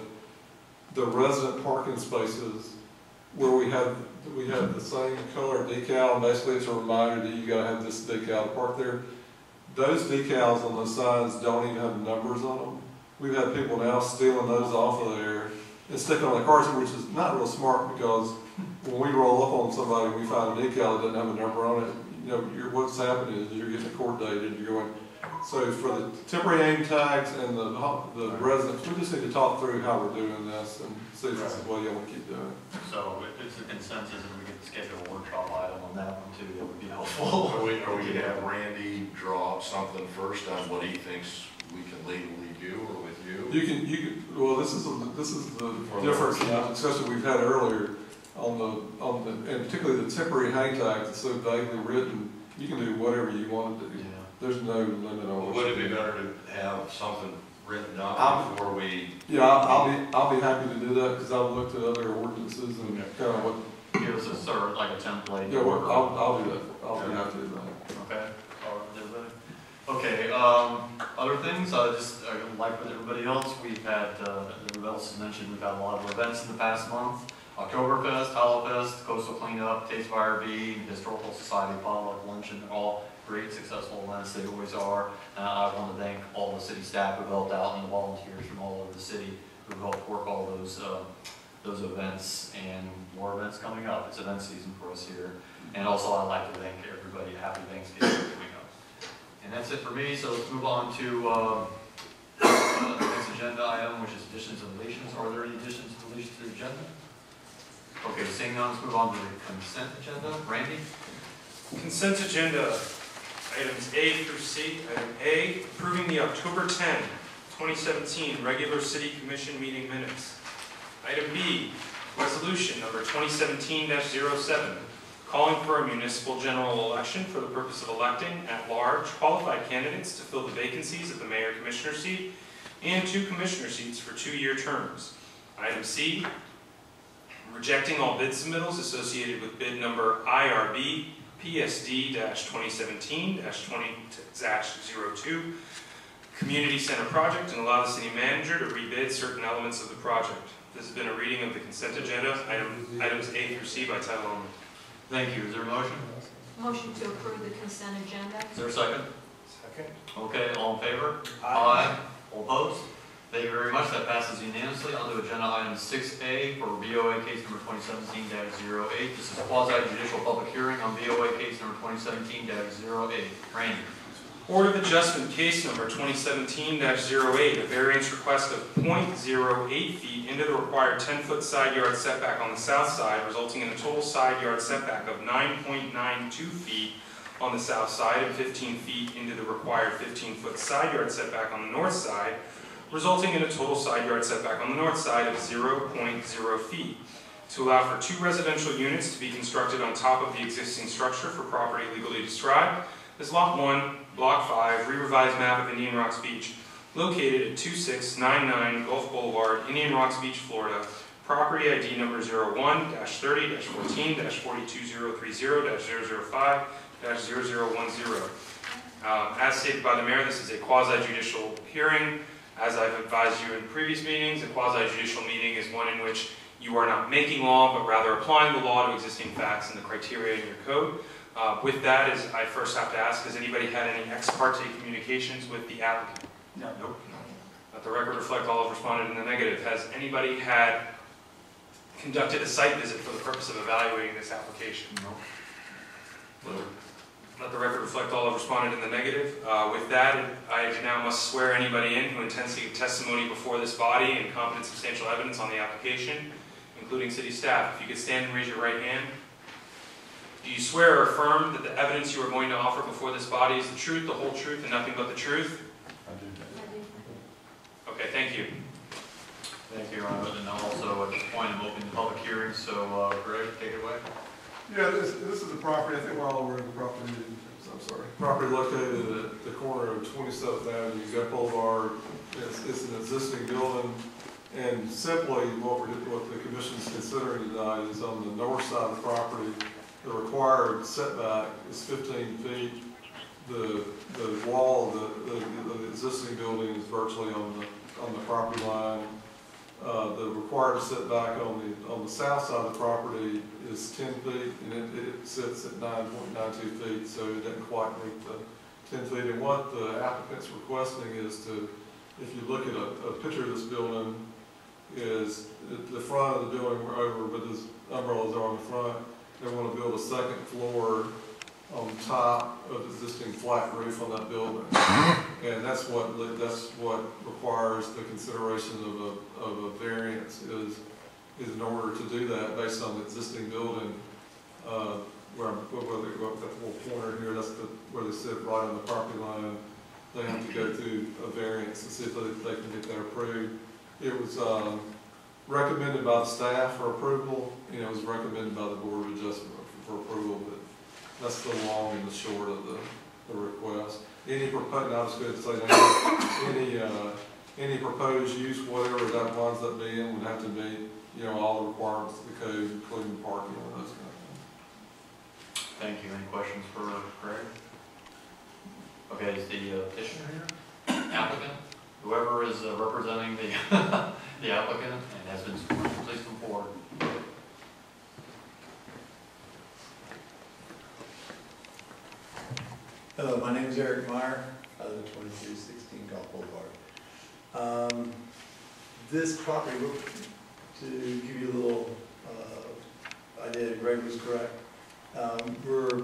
the resident parking spaces where we have, we have the same color decal, and basically it's a reminder that you gotta have this decal to park there. Those decals on those signs don't even have numbers on them. We've had people now stealing those off of there and sticking on the cars, which is not real smart, because when we roll up on somebody and we find a decal that doesn't have a number on it, you know, you're, what's happening is you're getting a court date and you're going. So for the temporary name tags and the, the residents, we just need to talk through how we're doing this and see if this is what you want to keep doing. So if it's a consensus and we could schedule a workshop item on that one too, that would be helpful. Are we, are we gonna have Randy draw up something first on what he thinks we can legally do, or with you? You can, you can, well, this is, a- this is the difference in the discussion we've had earlier on the, on the, and particularly the temporary hang tags, it's so vaguely written, you can do whatever you want to do. Yeah. There's no limit on what Would it you be do. better to have something written I'll- up before we? Yeah, I'll, I'll be, I'll be happy to do that, because I've looked at other ordinances and kind of what, Give us a sort of like a template. yeah, what, I'll, I'll do that, I'll be happy to do that. Okay, all right, everybody. Okay, um, other things, uh, just, uh, like with everybody else, we've had, uh, everybody else has mentioned, we've had a lot of events in the past month. Oktoberfest, Hollowfest, Coastal Cleanup, Taste of I R B, Historical Society, Potluck Luncheon, all great successful events, they always are. Uh, I want to thank all the city staff who helped out and the volunteers from all over the city who helped work all those, uh, those events, and more events coming up. It's event season for us here. And also I'd like to thank everybody, happy Thanksgiving coming up. And that's it for me, so let's move on to uh, uh, the next agenda item, which is additions and deletions. Are there any additions and deletions to the agenda? Okay, seeing none, let's move on to the consent agenda. Randy? Consent agenda, items A through C. Item A, approving the October tenth, twenty seventeen regular city commission meeting minutes. Item B, resolution number twenty seventeen dash zero seven, calling for a municipal general election for the purpose of electing at-large qualified candidates to fill the vacancies of the mayor-commissioner seat and two commissioner seats for two-year terms. Item C, rejecting all bid submittals associated with bid number I R B P S D twenty seventeen dash twenty dash zero two, Community Center Project, and allow the city manager to rebid certain elements of the project. This has been a reading of the consent agenda, item, items A through C by title only. Thank you. Is there a motion? Motion to approve the consent agenda. Is there a second? Second. Okay, all in favor? Aye. All opposed? Thank you very much. That passes unanimously. On to agenda item six A for B O A case number twenty seventeen dash zero eight. This is quasi judicial public hearing on B O A case number twenty seventeen dash zero eight. Randy. Board of Adjustment case number twenty seventeen dash zero eight, a variance request of zero point zero eight feet into the required ten-foot side yard setback on the south side, resulting in a total side yard setback of nine point nine two feet on the south side and fifteen feet into the required fifteen-foot side yard setback on the north side, resulting in a total side yard setback on the north side of zero point zero feet. To allow for two residential units to be constructed on top of the existing structure for property legally described, is Lot one, Block five, re-revised map of Indian Rocks Beach, located at two six nine nine Gulf Boulevard, Indian Rocks Beach, Florida. Property I D number zero one dash thirty dash fourteen dash forty-two zero three zero dash zero zero five dash zero zero one zero. Um, as stated by the mayor, this is a quasi-judicial hearing. As I've advised you in previous meetings, a quasi-judicial meeting is one in which you are not making law, but rather applying the law to existing facts and the criteria in your code. Uh, with that, is I first have to ask, has anybody had any ex parte communications with the applicant? No. Nope. Let the record reflect all have responded in the negative. Has anybody had conducted a site visit for the purpose of evaluating this application? No. Let the record reflect all have responded in the negative. Uh, With that, I now must swear anybody in who intends to give testimony before this body and competent substantial evidence on the application, including city staff. If you could stand and raise your right hand. Do you swear or affirm that the evidence you are going to offer before this body is the truth, the whole truth, and nothing but the truth? I do. Okay, thank you. Thank you, Your Honor. And also, at this point, I'm opening the public hearing, so uh, Greg, take it away. Yeah, this, this is the property, I think we're all aware of the property, I'm sorry. Property located at the corner of twenty-seventh Avenue, Gap Boulevard. It's, it's an existing building, and simply what we're, what the commission's considering tonight is on the north side of the property, the required setback is fifteen feet. The, the wall of the, the, the existing building is virtually on the, on the property line. Uh, the required setback on the, on the south side of the property is ten feet, and it, it sits at nine point nine two feet, so it doesn't quite meet the ten feet. And what the applicant's requesting is to, if you look at a, a picture of this building, is the, the front of the building over, but there's umbrellas are on the front. They want to build a second floor on top of the existing flat roof on that building. And that's what, that's what requires the consideration of a, of a variance is, is in order to do that based on the existing building, uh, where, where they go up that little corner here, that's the, where they sit right on the property line. They have to go through a variance and see if they, they can get that approved. It was, um, recommended by the staff for approval, you know, it was recommended by the Board of Adjustment for, for approval, but that's the long and the short of the, the request. Any proposed, I was going to say that, any, uh, any proposed use, whatever that winds up being, would have to meet, you know, all the requirements of the code, including parking and those kind of things. Thank you. Any questions for Greg? Okay, is the uh, petitioner here? Applicant? Whoever is uh, representing the, the applicant and has been sworn, please come forward. Hello, my name is Eric Meyer. I live at twenty-three sixteen Gulf Boulevard. Um, this property, to give you a little uh, idea, Greg was correct. Um, we're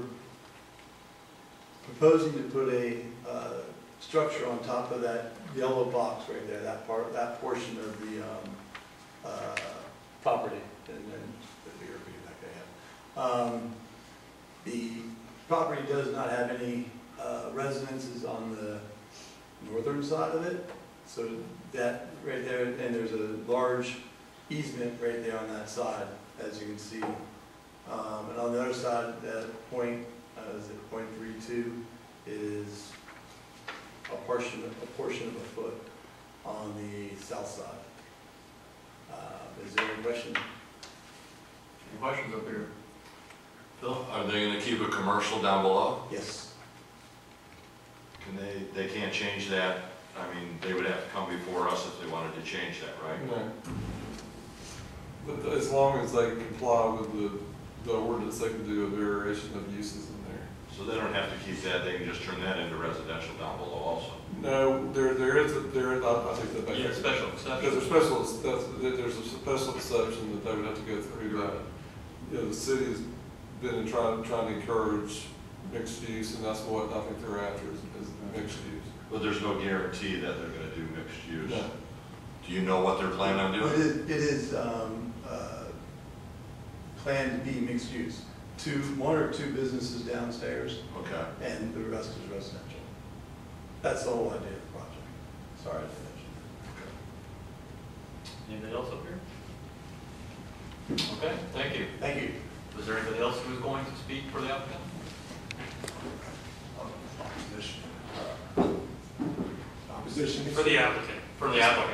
proposing to put a uh, structure on top of that yellow box right there, that part, that portion of the um, uh, property, and then the bigger view that I have. Um, the property does not have any uh, residences on the northern side of it, so that right there, and there's a large easement right there on that side, as you can see. Um, and on the other side, that point, uh, is it point three two, is a portion, a portion of a foot on the south side. Uh, is there any question? Any questions up here? Phil? Are they gonna keep it commercial down below? Yes. Can they, they can't change that? I mean, they would have to come before us if they wanted to change that, right? No. But as long as they comply with the, the ordinance, they can do a variation of uses in there. So they don't have to keep that, they can just turn that into residential down below also? No, there, there is, a, there is, I think that. Yeah, special exception. There's a special, that's, there's a special exception that they would have to go through. Uh, you know, the city's been trying, trying to encourage mixed use, and that's what I think they're after is, is mixed use. But there's no guarantee that they're gonna do mixed use? No. Do you know what they're planning on doing? It is, it is um, uh, planned to be mixed use. Two, one or two businesses downstairs. Okay. And the rest is residential. That's the whole idea of the project. Sorry I didn't mention. Anybody else up here? Okay, thank you. Thank you. Was there anybody else who was going to speak for the applicant? Opposition. Opposition. For the applicant. For the applicant.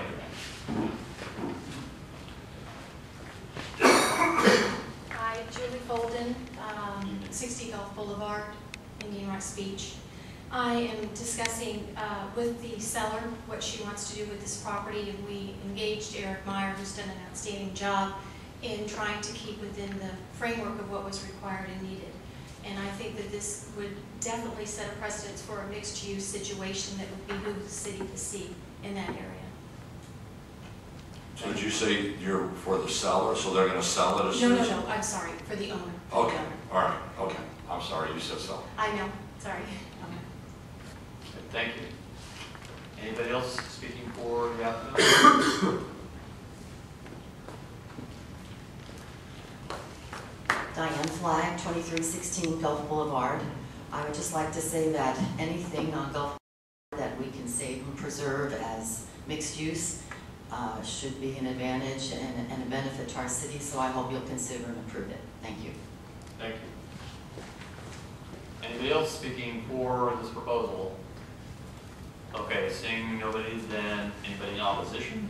Hi, Julie Folden, um, sixty Gulf Boulevard, Indian West Beach. I am discussing uh, with the seller what she wants to do with this property, and we engaged Eric Meyer, who's done an outstanding job in trying to keep within the framework of what was required and needed. And I think that this would definitely set a precedence for a mixed-use situation that would behoove the city to see in that area. So did you say you're for the seller, so they're gonna sell it as No, soon no, as? no, I'm sorry, for the owner. for the Okay, owner. all right, okay. I'm sorry, you said seller. I know, sorry. Thank you. Anybody else speaking for the applicant? Diane Flagg, twenty-three sixteen Gulf Boulevard. I would just like to say that anything on Gulf Boulevard that we can save and preserve as mixed use uh, should be an advantage and, and a benefit to our city, so I hope you'll consider and approve it. Thank you. Thank you. Anybody else speaking for this proposal? Okay, seeing nobody, then anybody in opposition?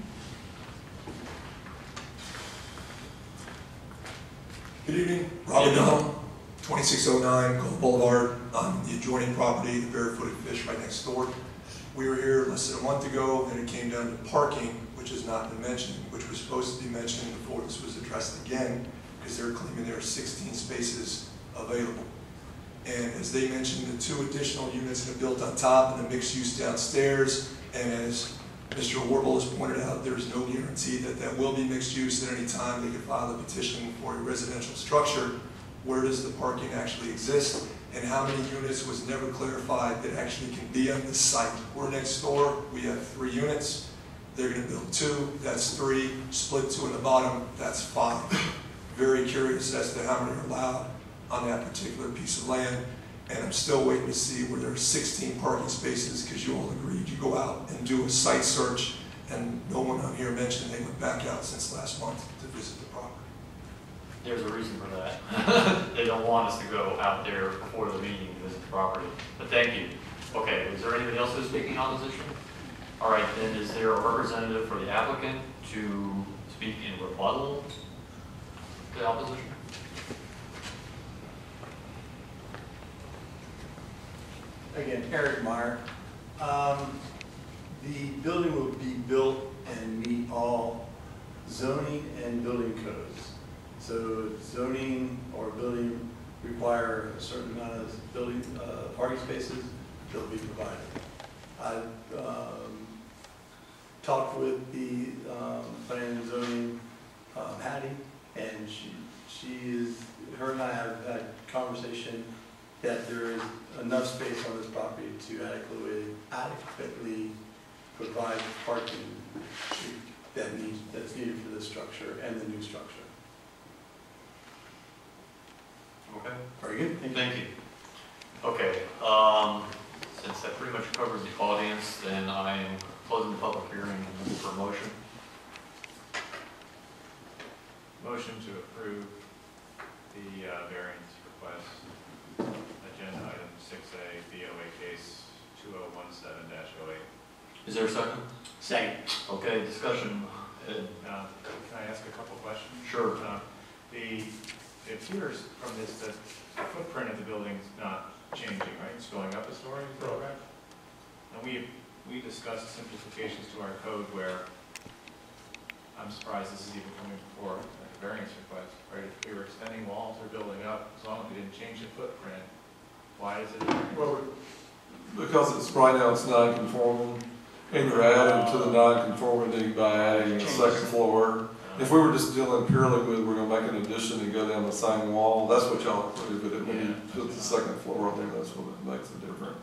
Good evening, Robert Dunham, twenty-six oh nine Gulf Boulevard, on the adjoining property, the barefooted fish right next door. We were here less than a month ago, and it came down to parking, which has not been mentioned, which was supposed to be mentioned before this was addressed again, because they're claiming there are sixteen spaces available. And as they mentioned, the two additional units that are built on top and the mixed use downstairs, and as Mister Warble has pointed out, there's no guarantee that that will be mixed use at any time. They could file a petition for a residential structure. Where does the parking actually exist? And how many units was never clarified that actually can be on this site. We're next door, we have three units. They're gonna build two, that's three. Split two in the bottom, that's five. Very curious as to how many are allowed on that particular piece of land. And I'm still waiting to see where there are sixteen parking spaces, because you all agreed you go out and do a site search, and no one on here mentioned they went back out since last month to visit the property. There's a reason for that. They don't want us to go out there before the meeting to visit the property. But thank you. Okay, is there anybody else who's speaking opposition? All right, then is there a representative for the applicant to speak in rebuttal to the opposition? Again, Eric Meyer. Um, the building will be built and meet all zoning and building codes. So zoning or building require a certain amount of building, uh, parking spaces, they'll be provided. I've, um, talked with the, um, planning and zoning, um, Hattie, and she, she is, her and I have had a conversation that there is enough space on this property to adequately, adequately provide parking that needs, that's needed for this structure and the new structure. Okay. Very good. Thank you. Thank you. Okay, um, since that pretty much covers the audience, then I am closing the public hearing and looking for a motion. Motion to approve the uh, variance request, agenda item six A, B O A case two oh one seven dash oh eight. Is there a second? Second. Okay, discussion. Ed? Uh, Can I ask a couple questions? Sure. Uh, The, it appears from this that the footprint of the building's not changing, right? It's going up a story, is that correct? And we, we discussed simplifications to our code where, I'm surprised this is even coming before a variance request, right? If we were extending walls or building up, as long as we didn't change the footprint, why is it a variance? Well, because it's, right now it's non-conforming, and you're adding to the non-conformity by adding a second floor. If we were just dealing purely with, we're gonna make an addition and go down the same wall, that's what y'all approved, but it- when you put the second floor on there, that's what it makes a difference.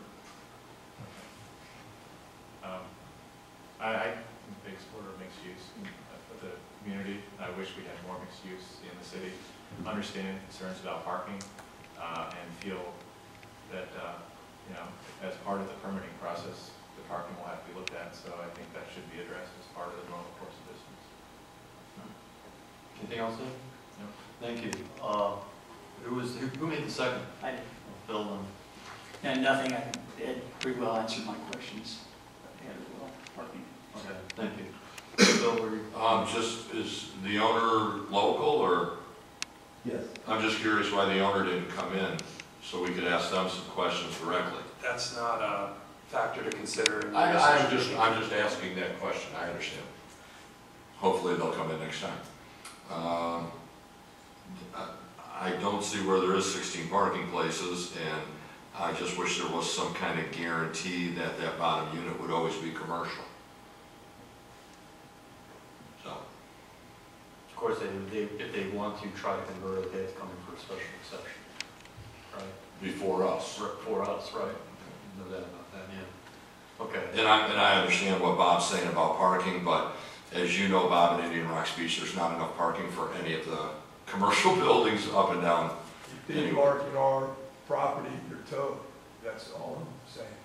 Um, I, I'm a big supporter of mixed use uh, for the community. I wish we had more mixed use in the city. Understand concerns about parking, uh, and feel that, uh, you know, as part of the permitting process, the parking will have to be looked at, so I think that should be addressed as part of the normal course of business. Anything else, Ed? No. Thank you. Uh, who was, who, who made the second? I did. Phil and... And nothing, I think Ed pretty well answered my questions. Yeah, as well, parking. Okay, thank you. Phil, were you? Um, just, is the owner local, or? Yes. I'm just curious why the owner didn't come in, so we could ask them some questions directly. That's not a factor to consider in the I, I'm decision. just, I'm just asking that question, I understand. Hopefully they'll come in next time. Um, I- I don't see where there is sixteen parking places, and I just wish there was some kind of guarantee that that bottom unit would always be commercial. So, course, they, they, if they want to try to convert it, they have to come in for a special exception, right? Before us. For, for us, right? No doubt about that, yeah. Okay. And I, and I understand what Bob's saying about parking, but as you know, Bob, in Indian Rocks Beach, there's not enough parking for any of the commercial buildings up and down. If you park in our property, you're towed. That's all I'm saying.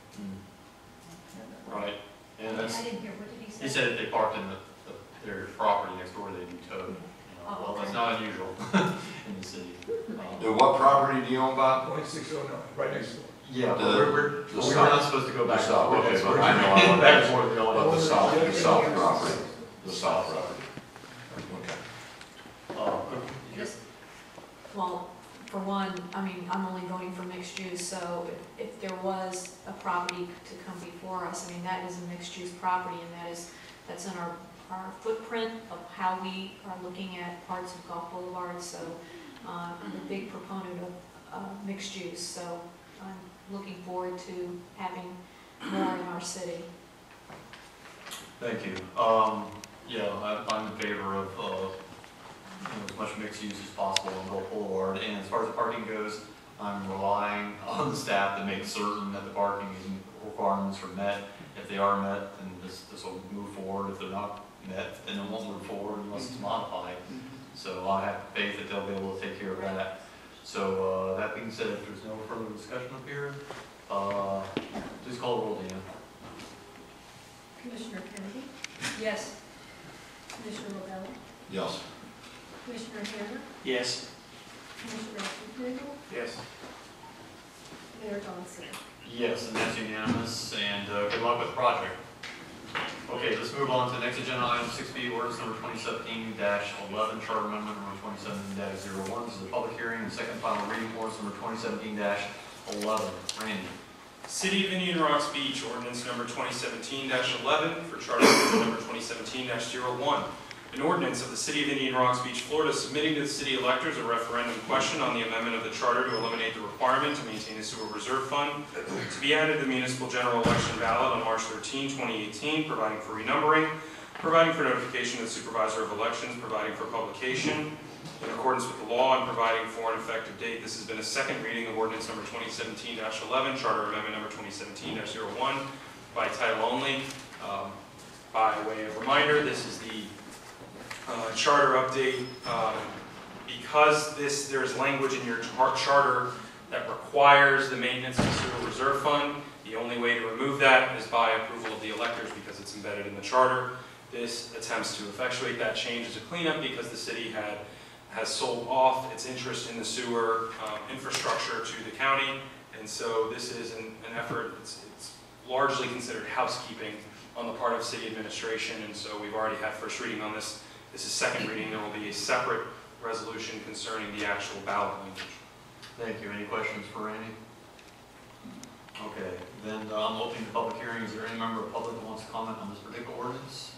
Right. And that's, I didn't hear, what did he say? he said if they parked in the, the, their property next door, they'd be towed. You know, Oh, well, okay. that's not unusual in the city. Um, And what property do you own, Bob? twenty-six oh nine, right next door. Yeah, but The- we're, we're, the we're south- not supposed to go back. the south, and forth. okay, That's but where- I know I want back and that. forth, going. But the south, the south property, the south property. Okay. Uh, Just, well, for one, I mean, I'm only voting for mixed use, so if, if there was a property to come before us, I mean, that is a mixed use property, and that is, that's in our, our footprint of how we are looking at parts of Gulf Boulevard, so, uh, I'm a big proponent of, uh, mixed use, so I'm looking forward to having more in our city. Thank you. Um, yeah, I, I'm in favor of, uh, you know, as much mixed use as possible on Gulf Boulevard. And as far as the parking goes, I'm relying on the staff to make certain that the parking is, requirements are met. If they are met, then this, this will move forward. If they're not met, then it won't move forward unless it's modified. So I have faith that they'll be able to take care of that. So, uh, that being said, if there's no further discussion up here, uh, please call the roll, Deanna. Commissioner Kennedy? Yes. Commissioner Lobel? Yes. Commissioner Harris? Yes. Commissioner Nagel? Yes. Mayor Johnson? Yes, and that's unanimous, and uh, good luck with the project. Okay, let's move on to next agenda item six B, ordinance number twenty seventeen eleven, charter amendment number twenty seventeen 01 This is a public hearing and second final reading, ordinance number twenty seventeen eleven. Randy. City of Indian Rocks Beach, ordinance number twenty seventeen eleven for charter amendment number twenty seventeen 01. An ordinance of the City of Indian Rocks Beach, Florida, submitting to the city electors a referendum question on the amendment of the charter to eliminate the requirement to maintain a sewer reserve fund to be added to the municipal general election ballot on March thirteenth, twenty eighteen, providing for renumbering, providing for notification to the supervisor of elections, providing for publication in accordance with the law, and providing for an effective date. This has been a second reading of ordinance number twenty seventeen eleven, charter amendment number twenty seventeen 01 by title only. Um, by way of reminder, this is the Uh, charter update, um, because this, there's language in your char charter that requires the maintenance of the sewer reserve fund. The only way to remove that is by approval of the electors because it's embedded in the charter. This attempts to effectuate that change as a cleanup because the city had has sold off its interest in the sewer um, infrastructure to the county, and so this is an, an effort. It's, it's largely considered housekeeping on the part of city administration, and so we've already had first reading on this. This is second reading. There will be a separate resolution concerning the actual ballot language. Thank you. Any questions for Randy? Okay, then uh, I'm opening the public hearing. Is there any member of the public that wants to comment on this particular ordinance?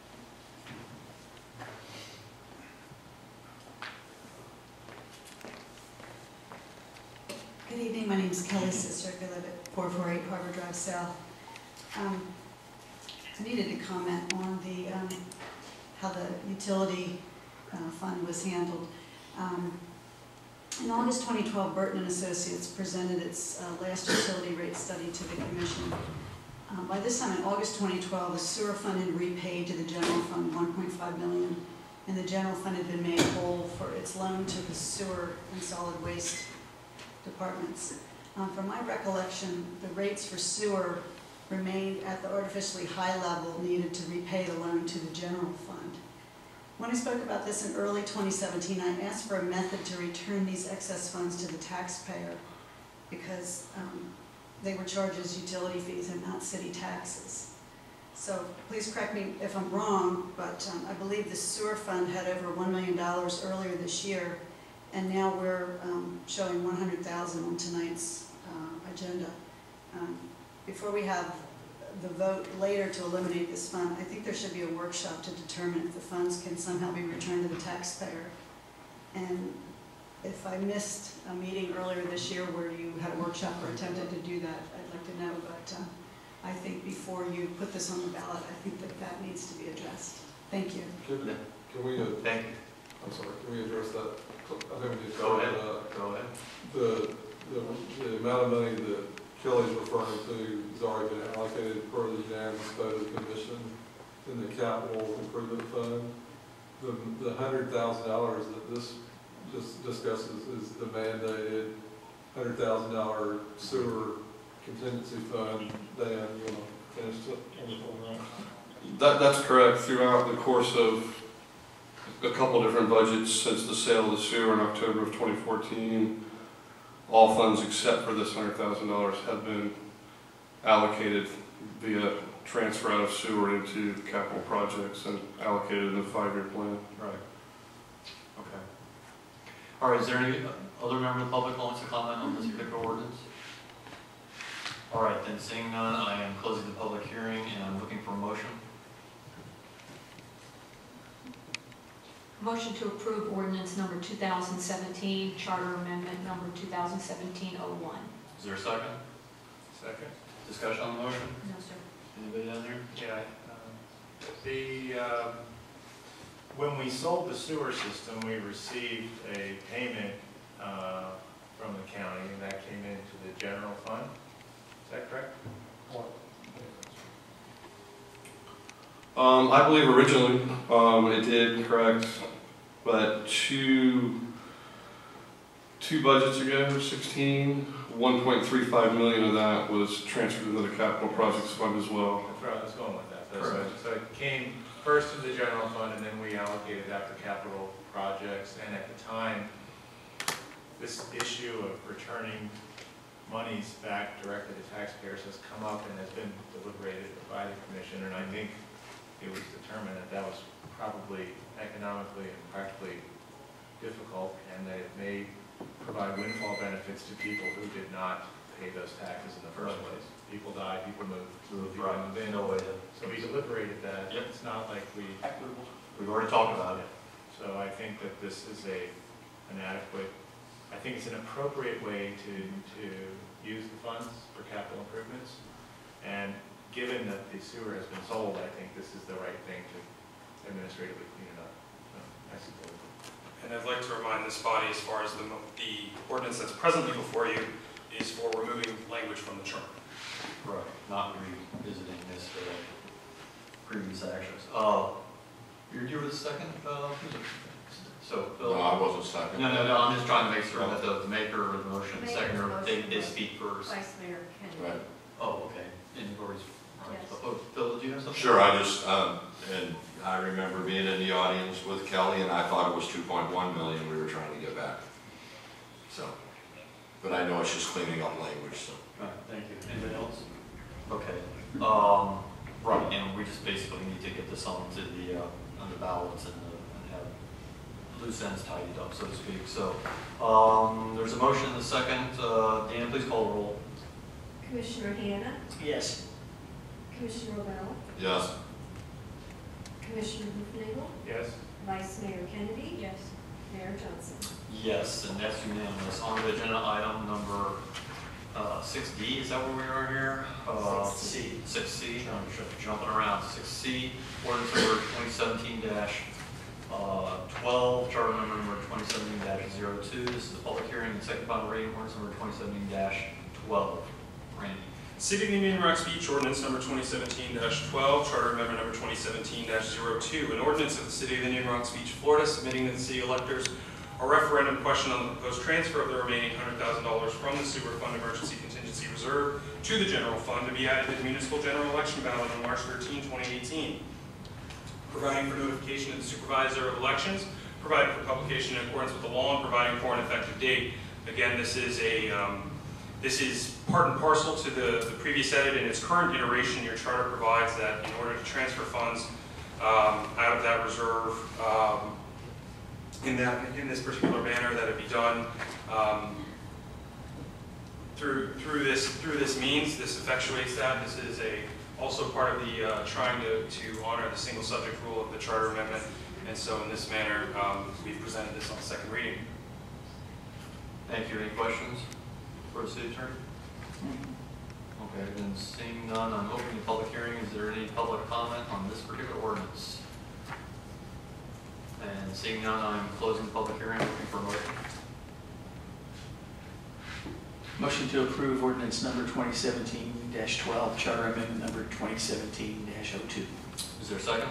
Good evening, my name is Kelly Sistrick. I live at four forty-eight Harbor Drive South. Um, I needed to comment on the, um, how the utility uh, fund was handled. Um, in August twenty twelve, Burton and Associates presented its uh, last utility rate study to the Commission. Um, by this time in August twenty twelve, the sewer fund had repaid to the general fund one point five million dollars, and the general fund had been made whole for its loan to the sewer and solid waste departments. Um, from my recollection, the rates for sewer remained at the artificially high level needed to repay the loan to the general fund. When I spoke about this in early twenty seventeen, I asked for a method to return these excess funds to the taxpayer because um, they were charged as utility fees and not city taxes. So please correct me if I'm wrong, but um, I believe the sewer fund had over one million dollars earlier this year, and now we're um, showing one hundred thousand dollars on tonight's uh, agenda. Um, before we have the vote later to eliminate this fund, I think there should be a workshop to determine if the funds can somehow be returned to the taxpayer. And if I missed a meeting earlier this year where you had a workshop or attempted to do that, I'd like to know, but uh, I think before you put this on the ballot, I think that that needs to be addressed. Thank you. Can, can we, uh, Thank you. I'm sorry, can we address that? I think we need to. Go ahead. uh, Go ahead. The, the, the amount of money that Kelly's referring to has already been allocated per the unanimous vote of the commission in the capital improvement fund. The, the hundred thousand dollars that this just discusses is the mandated hundred thousand dollar sewer contingency fund. Dan, you want to finish it on that? That, that's correct. Throughout the course of a couple different budgets since the sale of the sewer in October of twenty fourteen, all funds except for this hundred thousand dollars have been allocated via transfer out of sewer into capital projects and allocated in the five-year plan. Right. Okay. All right, is there any other member of the public who wants to comment on this particular ordinance? All right, then seeing none, I am closing the public hearing and I'm looking for a motion. Motion to approve ordinance number two thousand seventeen, charter amendment number two thousand seventeen oh one. Is there a second? Second. Discussion on the motion? No, sir. Anybody down there? Yeah, um, the, um, when we sold the sewer system, we received a payment uh, from the county, and that came into the general fund. Is that correct? Um, I believe originally, um, it did, correct, but two, two budgets ago, sixteen, one point three five million of that was transferred into the capital projects fund as well. That's where I was going with that. So- Correct. So it came first to the general fund, and then we allocated that for capital projects. And at the time, this issue of returning monies back directly to taxpayers has come up and has been deliberated by the commission. And I think it was determined that that was probably economically and practically difficult, and that it may provide windfall benefits to people who did not pay those taxes in the first place. People die, people move, Move, people right. move in. No way to. So we deliberated that. Yep. It's not like we, We've already talked about it. so I think that this is a, an adequate, I think it's an appropriate way to, to use the funds for capital improvements. And given that the sewer has been sold, I think this is the right thing to administratively clean it up. So I support it. And I'd like to remind this body, as far as the, mo- the ordinance that's presently before you, is for removing language from the charter. Right. Not revisiting this uh, previous actions. Uh, you're, you were the second, uh, who's it? So, Bill? No, I wasn't second. No, no, no, I'm just trying to make sure that the the maker of the motion, the Maker's seconder, they, motion they was speak first. Vice Mayor Kennedy. Right. Oh, okay. And you've already, Yes. oh, Bill, did you have something? Sure, I just, um, and I remember being in the audience with Kelly, and I thought it was two point one million we were trying to get back. So, but I know it's just cleaning up language, so. All right, thank you. Anybody else? Okay. Um, right, and we just basically need to get this on to the, uh, on the ballots and, uh, and have loose ends tidied up, so to speak. So, um, there's a motion and a second. Uh, Dan, please call the roll. Commissioner Hanna, Yes. Commissioner Revelle, Yes. Commissioner Buchnagel, Yes? Vice Mayor Kennedy. Yes. Mayor Johnson. Yes, and that's unanimous. On to agenda item number, uh, six D, is that where we are here? Uh, Six C. Six C, I'm ju- jumping around. Six C, ordinance number twenty seventeen dash, uh, twelve, charter amendment number twenty seventeen dash zero two. This is the public hearing and second final reading, ordinance number twenty seventeen dash twelve. Randy. City of Indian Rock Beach ordinance number twenty seventeen dash twelve, charter amendment number twenty seventeen dash zero two, an ordinance of the City of Indian Rock Beach, Florida, submitting to the city electors a referendum question on the proposed transfer of the remaining one hundred thousand dollars from the sewer fund emergency contingency reserve to the general fund to be added to the municipal general election ballot on March thirteenth, twenty eighteen. Providing for notification of the supervisor of elections, providing for publication in accordance with the law, and providing for an effective date. Again, this is a um, This is part and parcel to the, the previous edit. In its current iteration, your charter provides that in order to transfer funds um, out of that reserve um, in that in this particular manner, that it be done um, through through this through this means. This effectuates that. This is a also part of the uh, trying to to honor the single subject rule of the charter amendment. And so, in this manner, um, we've presented this on second reading. Thank you. Any questions for the city attorney? Okay, then seeing none, I'm opening the public hearing. Is there any public comment on this particular ordinance? And seeing none, I'm closing the public hearing, looking for a motion. Motion to approve ordinance number twenty seventeen twelve, charter amendment number twenty seventeen oh two. Is there a second?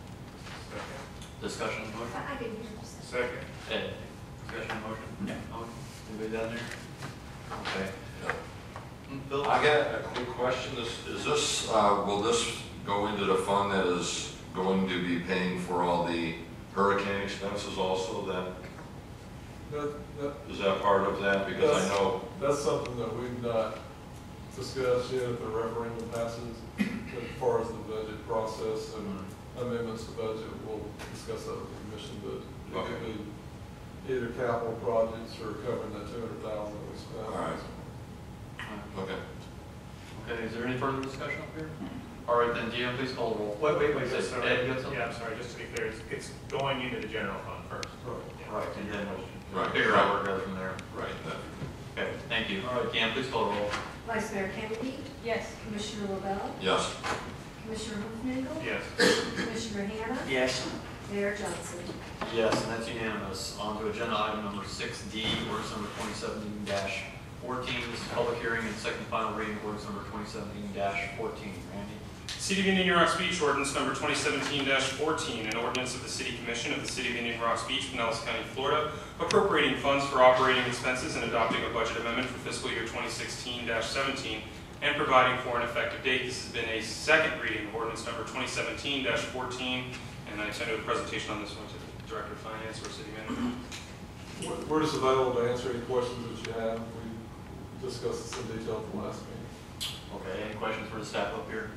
Discussion on the motion? I didn't hear you say. Second. Ed, discussion on the motion? No. No? Anybody down there? Okay. Hmm, Bill? I got a quick question. Is, is this, uh, will this go into the fund that is going to be paying for all the hurricane expenses also then? That, that, Is that part of that? Because I know, that's something that we've not discussed yet if the referendum passes. As far as the budget process and amendments to budget, we'll discuss that with the commission, but it could be either capital projects or covering that two hundred thousand that we spent. all right, okay. Okay, is there any further discussion up here? All right, then, Deanne, please call the roll. Wait, wait, wait, Yes, Ed, sir. you got something? Yeah, I'm sorry, just to be clear, it's, it's going into the general fund first. Right. Yeah. Right, and then we'll Right. figure out where it goes from there. Right, that, Okay, thank you. All right, Deanne, please call the roll. Vice Mayor Kennedy? Yes. Commissioner Lavelle? yes. Commissioner Hufnagel? Yes. Commissioner Hannah? Yes. Mayor Johnson? Yes, and that's unanimous. On to agenda item number six D, ordinance number twenty seventeen fourteen. This is public hearing and second final reading, ordinance number twenty seventeen fourteen. Randy? City of Indian Rocks Beach, ordinance number twenty seventeen fourteen, an ordinance of the City Commission of the City of Indian Rocks Beach, Pinellas County, Florida, appropriating funds for operating expenses and adopting a budget amendment for fiscal year twenty sixteen seventeen, and providing for an effective date. This has been a second reading of ordinance number twenty seventeen fourteen, and I send over the presentation on this one to the Director of Finance or City Manager. We're- We're just available to answer any questions that you have. We discussed this in detail at the last meeting. Okay, any questions for the staff up here?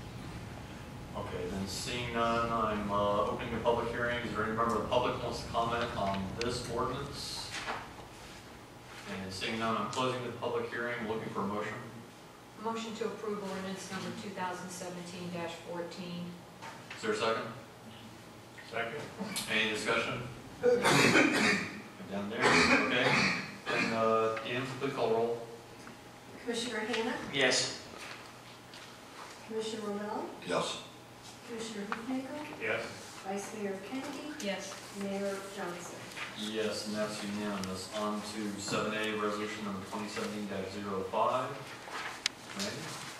Okay, then seeing none, I'm uh, opening the public hearing. Is there any member of the public who wants to comment on this ordinance? And seeing none, I'm closing the public hearing, looking for a motion. Motion to approve ordinance number two thousand seventeen fourteen. Is there a second? Second. Any discussion? Down there, okay. And, uh, Ian, please call roll. Commissioner Hannah? Yes. Commissioner Lavelle? Yes. Commissioner Hufnagel? Yes. Vice Mayor Kennedy? Yes. Mayor Johnson? Yes, and that's unanimous. On to seven A, resolution number twenty seventeen 5 Randy?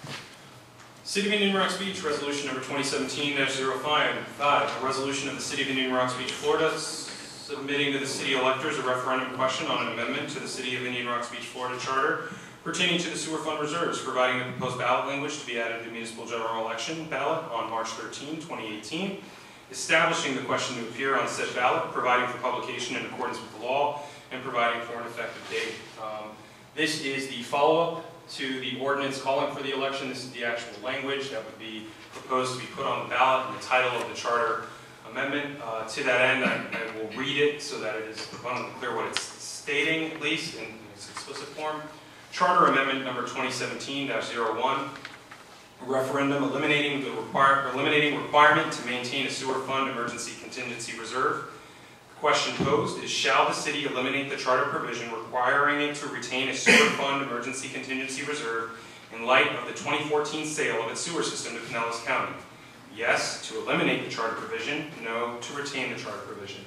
City of Indian Rocks Beach, resolution number twenty seventeen 5 a resolution of the City of Indian Rocks Beach, Florida, submitting to the city electors a referendum question on an amendment to the City of Indian Rocks Beach, Florida Charter pertaining to the sewer fund reserves, providing the proposed ballot language to be added to the municipal general election ballot on March thirteenth, twenty eighteen, establishing the question to appear on said ballot, providing for publication in accordance with the law, and providing for an effective date. Um, this is the follow-up to the ordinance calling for the election. This is the actual language that would be proposed to be put on the ballot and the title of the charter amendment. Uh, to that end, I, I will read it so that it is abundantly clear what it's stating, at least in its explicit form. Charter Amendment number twenty seventeen dash oh one, referendum eliminating the require, eliminating requirement to maintain a sewer fund emergency contingency reserve. The question posed is, shall the city eliminate the charter provision requiring it to retain a sewer fund emergency contingency reserve in light of the twenty fourteen sale of its sewer system to Pinellas County? Yes, to eliminate the charter provision. No, to retain the charter provision.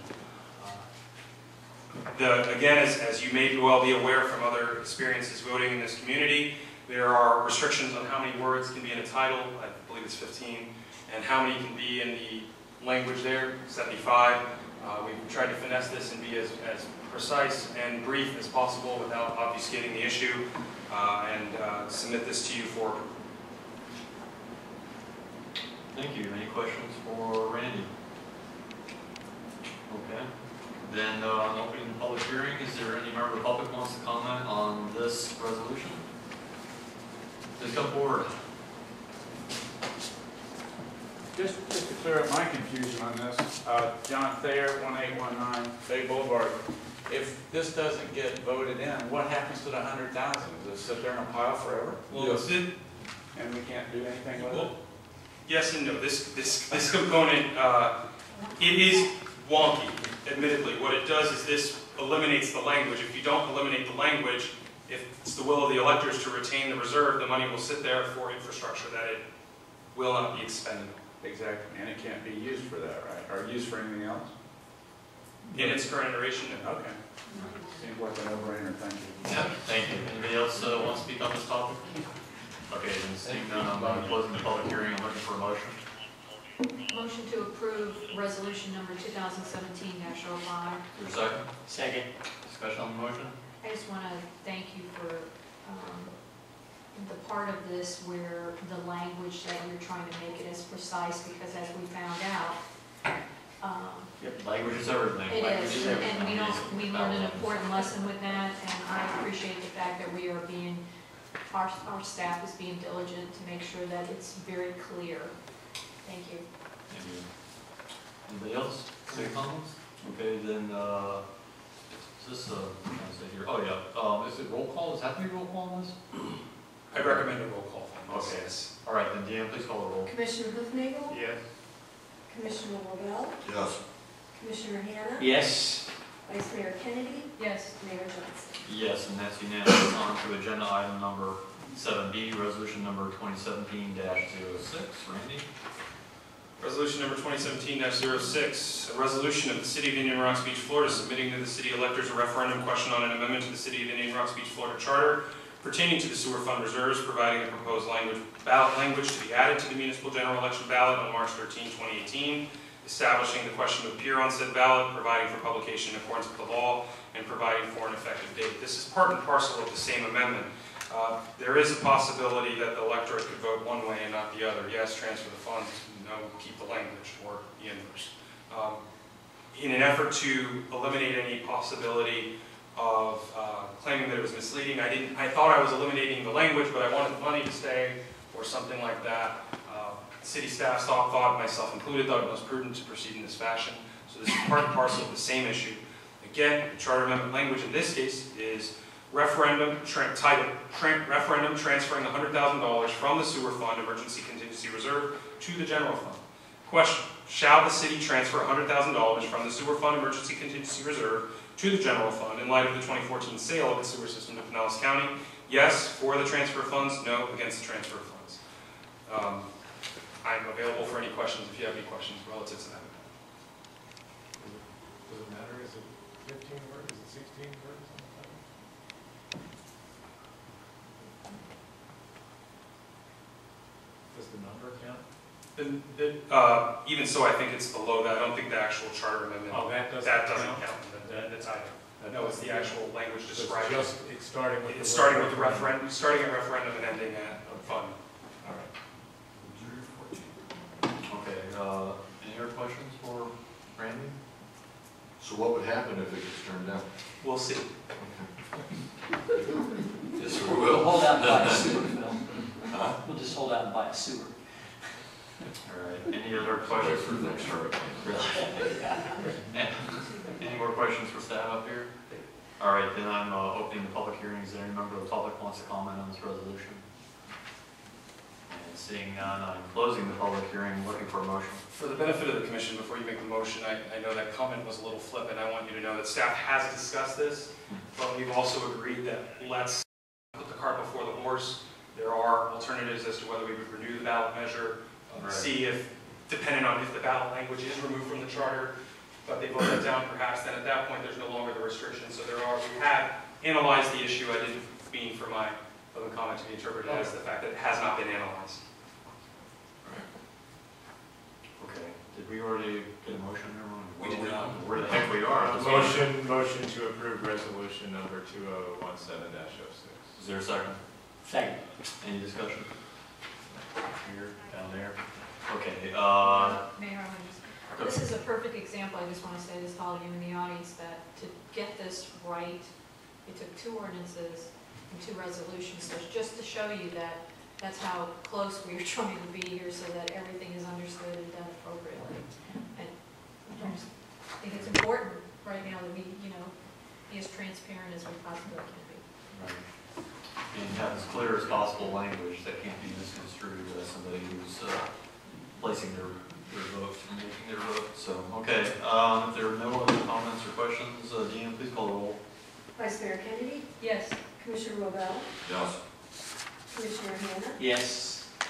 The, again, as, as you may well be aware from other experiences voting in this community, there are restrictions on how many words can be in a title. I believe it's fifteen, and how many can be in the language there, seventy-five. Uh, we've tried to finesse this and be as, as precise and brief as possible without obfuscating the issue, uh, and uh, submit this to you for approval. Thank you. Any questions for Randy? Okay. Then, uh, on opening the public hearing, is there any member of the public who wants to comment on this resolution? Please come forward. Just, just to clear up my confusion on this, uh, John Thayer, one eight one nine Bay Boulevard. If this doesn't get voted in, what happens to the hundred thousand? Does it sit there in a pile forever? Well, yes. It, and we can't do anything with well, it? Yes and no. This, this, this component, uh, it is wonky, admittedly. What it does is this eliminates the language. If you don't eliminate the language, if it's the will of the electors to retain the reserve, the money will sit there for infrastructure that it will not be expended. Exactly, and it can't be used for that, right? Or used for anything else? in its current iteration. Okay. Seems like a no-brainer, thank you. Yeah, thank you. Anybody else uh, want to speak on this topic? Okay, then seeing none, I'm uh, closing the public hearing. I'm looking for a motion. Motion to approve resolution number two thousand seventeen dash oh five. Is there a second? Second. Discussion on the motion? I just want to thank you for um, the part of this where the language that you're trying to make it as precise, because as we found out, um, Yep, language is everything. it Language is, everything. and we don't, we learned an important lesson with that, and I appreciate the fact that we are being, our, our staff is being diligent to make sure that it's very clear. Thank you. Thank you. Anybody else? Any comments? Okay, then, uh, is this, uh, I'm trying to say here, oh yeah, um, is it roll call? Does that have to be roll call on this? I recommend a roll call. Okay. All right, then Deanna, please call the roll. Commissioner Hoofnagel, Yes. Commissioner Warbel, Yes. Commissioner Hannah, Yes. Vice Mayor Kennedy, Yes. Mayor Johnson. Yes, and that's unanimous. On to agenda item number seven B, resolution number twenty seventeen dash zero six. Randy? Resolution number twenty seventeen dash zero six, a resolution of the City of Indian Rocks Beach, Florida, submitting to the city electors a referendum question on an amendment to the City of Indian Rocks Beach, Florida Charter pertaining to the sewer fund reserves, providing the proposed language, ballot language to be added to the municipal general election ballot on March thirteenth, twenty eighteen, establishing the question to appear on said ballot, providing for publication in accordance with the law, and providing for an effective date. This is part and parcel of the same amendment. Uh, there is a possibility that the electorate could vote one way and not the other. Yes, transfer the funds, no, keep the language, or the inverse. Um, in an effort to eliminate any possibility of uh, claiming that it was misleading, I didn't. I thought I was eliminating the language, but I wanted the money to stay, or something like that. Uh, city staff thought, thought, myself included, thought it was prudent to proceed in this fashion. So this is part and parcel of the same issue. Again, the charter amendment language in this case is referendum tra title tra referendum transferring one hundred thousand dollars from the sewer fund emergency contingency reserve to the general fund. Question: shall the city transfer one hundred thousand dollars from the sewer fund emergency contingency reserve to the general fund in light of the twenty fourteen sale of the sewer system to Pinellas County? Yes, for the transfer of funds. No, against the transfer of funds. Um, I'm available for any questions if you have any questions relative to that. Does it matter? Is it fifteen words? Is it sixteen words? Does the number count? The, the, uh, even so, I think it's below that. I don't think the actual charter amendment. Oh, that doesn't that doesn't count? count. That- The, the title. No, it's the actual language So it's describing. just, it's starting with the. It's starting with the referendum, starting at referendum and ending at a fund. All right. Okay, uh, any other questions for Randy? So what would happen if it gets turned down? We'll see. Yes, we We'll will. hold out and buy a sewer, Phil. Huh? We'll just hold out and buy a sewer. All right, any other questions for the next charter? Any more questions for staff up here? All right, then I'm uh, opening the public hearing. Is there any member of the public wants to comment on this resolution? And seeing none, I'm closing the public hearing, looking for a motion. For the benefit of the commission, before you make the motion, I, I know that comment was a little flippant. I want you to know that staff has discussed this, but we've also agreed that let's put the cart before the horse. There are alternatives as to whether we would renew the ballot measure, uh, Right. see if, depending on if the ballot language is removed from the charter, but they vote that down, perhaps then at that point there's no longer the restriction. So there are, we have analyzed the issue. I didn't mean for my flippant comment to be interpreted as the fact that it has not been analyzed. Okay, did we already get a motion there? We did not. Where the heck we are? Uh, Motion, motion to approve resolution number two oh one seven dash oh six. Is there a second? Second. Any discussion? Here, down there? Okay, uh, Mayor, I want to just, this is a perfect example, I just want to say this to all of you in the audience, that to get this right, it took two ordinances and two resolutions, so just to show you that that's how close we are trying to be here, so that everything is understood and done appropriately. And I just think it's important right now that we, you know, be as transparent as we possibly can be. right. And have as clear as possible language that can't be misconstrued as somebody who's uh, placing their, their vote, making their vote. So, okay, um, if there are no other comments or questions, uh, Deanna, please call the roll. Vice Mayor Kennedy, Yes. Commissioner Warbel, Yes. Commissioner Hannah, Yes.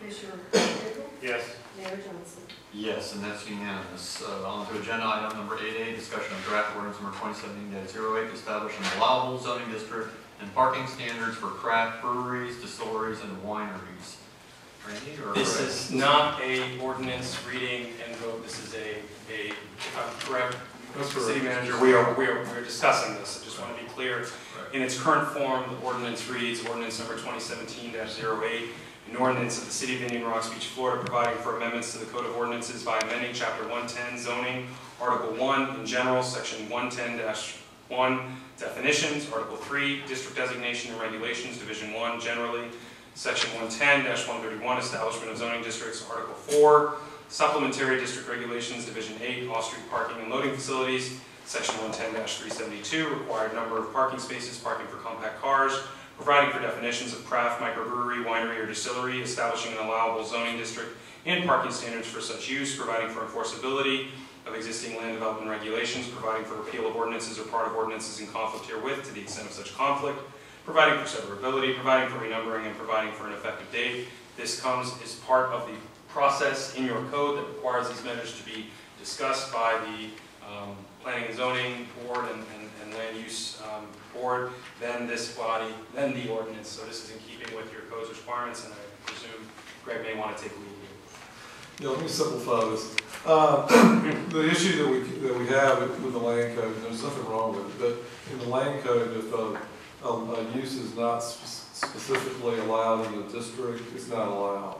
Commissioner Claypool? Yes. Mayor Johnson? Yes, and that's unanimous. Uh, on to agenda item number eight A, discussion of draft ordinance number twenty seventeen dash zero eight, establishing allowable zoning district and parking standards for craft breweries, distilleries, and wineries. Randy, or? This is not a ordinance reading and vote. This is a, a, if I'm correct, That's City correct. Manager, we are, we are, we are discussing this. I just want to be clear. In its current form, the ordinance reads, ordinance number twenty seventeen dash zero eight, an ordinance of the City of Indian Rocks Beach, Florida, providing for amendments to the Code of Ordinances by amending Chapter one ten zoning, Article one in general, Section one ten dash one definitions, Article three district designation and regulations, Division one generally, Section one ten dash one thirty-one establishment of zoning districts, Article four supplementary district regulations, Division eight off-street parking and loading facilities, Section one ten dash three seventy-two required number of parking spaces, parking for compact cars, providing for definitions of craft, microbrewery, winery, or distillery, establishing an allowable zoning district and parking standards for such use, providing for enforceability of existing land development regulations, providing for repeal of ordinances or part of ordinances in conflict herewith to the extent of such conflict, providing for severability, providing for renumbering, and providing for an effective date. This comes as part of the process in your code that requires these measures to be discussed by the um, Planning and Zoning Board and, and, and Land Use um, Board, then this body, then the ordinance. So this is in keeping with your code's requirements, and I presume Greg may want to take lead. Yeah, let me simplify this. Uh, the issue that we that we have with the land code, there's nothing wrong with it, but in the land code, if a, a, a use is not spe specifically allowed in the district, it's not allowed.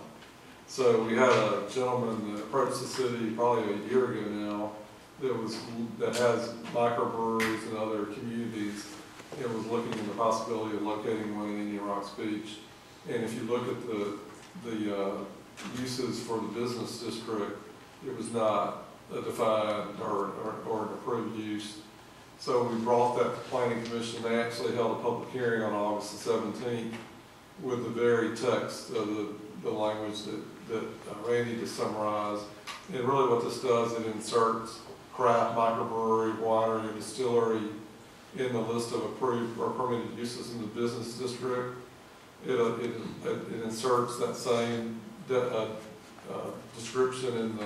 So we had a gentleman that approached the city probably a year ago now that was that has microbreweries and other communities and was looking at the possibility of locating one in Indian Rocks Beach. And if you look at the the uh, uses for the business district, it was not a defined or, or, or an approved use. So we brought that to Planning Commission. They actually held a public hearing on August the seventeenth with the very text of the, the language that, that uh, Randy just summarized. And really what this does, it inserts craft, microbrewery, winery, and distillery in the list of approved or permitted uses in the business district. It, uh, it, it inserts that same de uh, uh, description in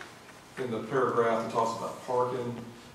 the in the paragraph that talks about parking.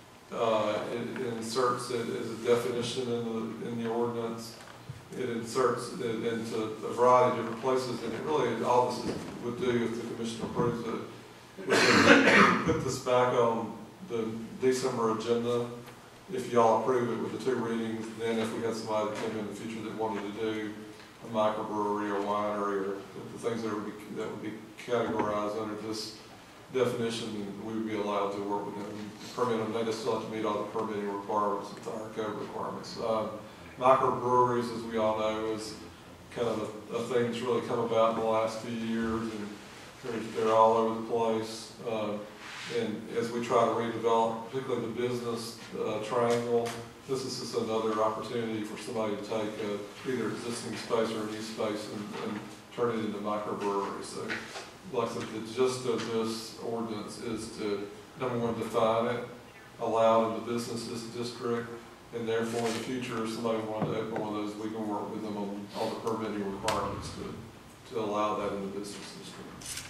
Uh, it, it inserts it as a definition in the in the ordinance. It inserts it into a variety of different places, and it really all this is, would do if the commission approves it, would put this back on the December agenda. If y'all approve it with the two readings, then if we had somebody that came in the future that wanted to do a microbrewery or winery or the things that would be that would be categorized under this definition, we would be allowed to work with them, permit them. They just still have to meet all the permitting requirements and fire code requirements. Uh, microbreweries, as we all know, is kind of a, a thing that's really come about in the last few years, and they're, they're all over the place. Uh, and as we try to redevelop, particularly the business uh, triangle, this is just another opportunity for somebody to take uh, either existing space or a new space and, and turn it into microbreweries. So, like I said, the gist of this ordinance is to, number one, define it, allow it in the business district, and therefore in the future, if somebody wanted to open one of those, we can work with them on all the permitting requirements to, to allow that in the business district.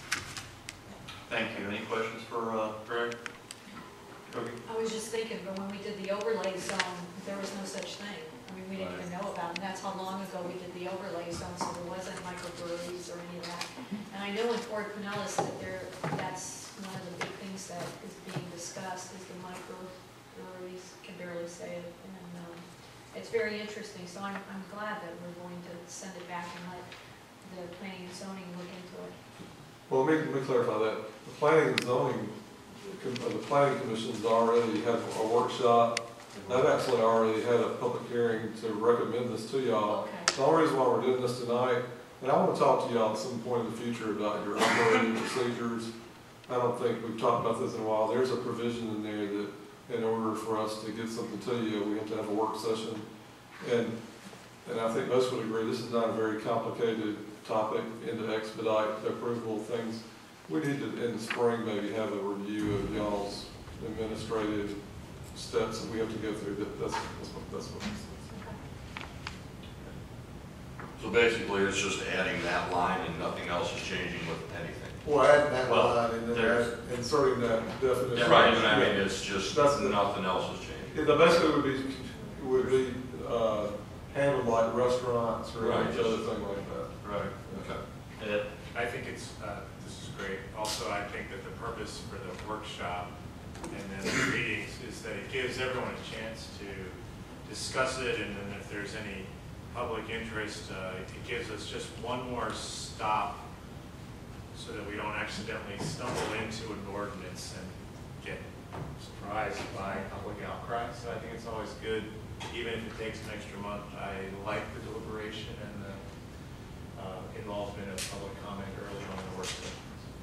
Thank you. Any questions for uh, Greg? Okay. I was just thinking, but when we did the overlay zone, there was no such thing. I mean, we didn't even know about it, and that's how long ago we did the overlay zone, so there wasn't microbreweries or any of that. And I know in Fort Pinellas that there, that's one of the big things that is being discussed is the microbreweries, can barely say it. And um, it's very interesting, so I'm, I'm glad that we're going to send it back and let the planning and zoning look into it. Well, let me, let me clarify that. The planning and zoning, the planning commission's already had a workshop. I've actually already had a public hearing to recommend this to y'all. Okay. The only reason why we're doing this tonight, and I want to talk to y'all at some point in the future about your operating procedures. I don't think we've talked about this in a while. There's a provision in there that in order for us to get something to you, we have to have a work session. And, and I think most would agree this is not a very complicated topic, and to expedite the approval of things. We need to, in the spring, maybe have a review of y'all's administrative steps that we have to go through. That, that's, that's what, that's what So basically, it's just adding that line and nothing else is changing with anything. Well, adding that Well, line and then there's- add- inserting that definition. Yeah, Right, but I mean, it's just, That's the- nothing else is changing. Yeah, the basically would be, would be, uh, handled like restaurants or Right, any just- other thing like that. Right, okay. Ed? I think it's, uh, this is great. Also, I think that the purpose for the workshop and then the meetings is that it gives everyone a chance to discuss it, and then if there's any public interest, uh, it gives us just one more stop so that we don't accidentally stumble into an ordinance and get surprised by public outcry. So I think it's always good, even if it takes an extra month. I like the deliberation and the uh, involvement of public comment early on in the work session.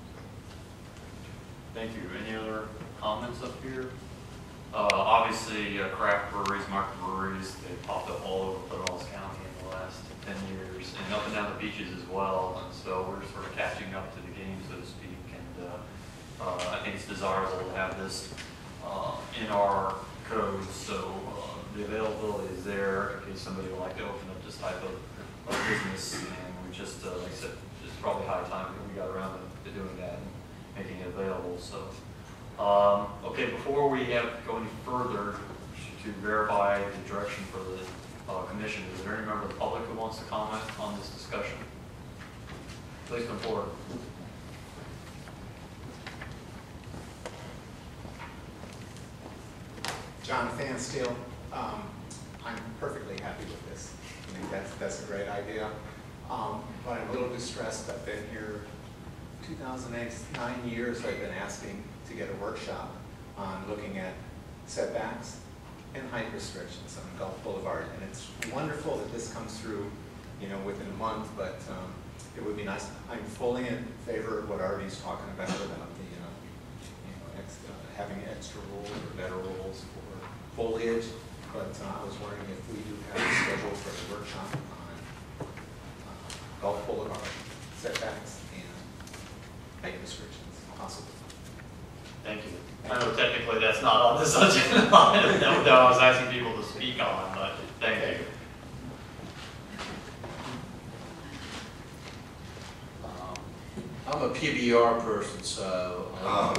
Thank you. Any other comments up here? Uh, obviously, uh, craft breweries, microbreweries, they popped up all over Pinellas County in the last ten years, and up and down the beaches as well. And so we're sort of catching up to the game, so to speak. And uh, uh, I think it's desirable to have this uh, in our code, so uh, the availability is there in case somebody would like to open up this type of, of business. And we just, uh, like I said, it's probably high time that we got around to, to doing that and making it available. So. Um, okay, before we have go any further to verify the direction for the uh, commission, is there any member of the public who wants to comment on this discussion? Please come forward. John Fansteel. Um, I'm perfectly happy with this. I think that's, that's a great idea. Um, but I'm a little distressed. I've been here two thousand eight, nine years I've been asking to get a workshop on looking at setbacks and height restrictions on Gulf Boulevard. And it's wonderful that this comes through, you know, within a month, but um, it would be nice. I'm fully in favor of what Artie's talking about, about the, uh, you know, ex uh, having extra rules or better rules for foliage. But uh, I was wondering if we do have a schedule for a workshop on uh, Gulf Boulevard setbacks and height restrictions, possible. Thank you. I know technically that's not on this agenda item that I was asking people to speak on, but thank you. I'm a P B R person, so. uh,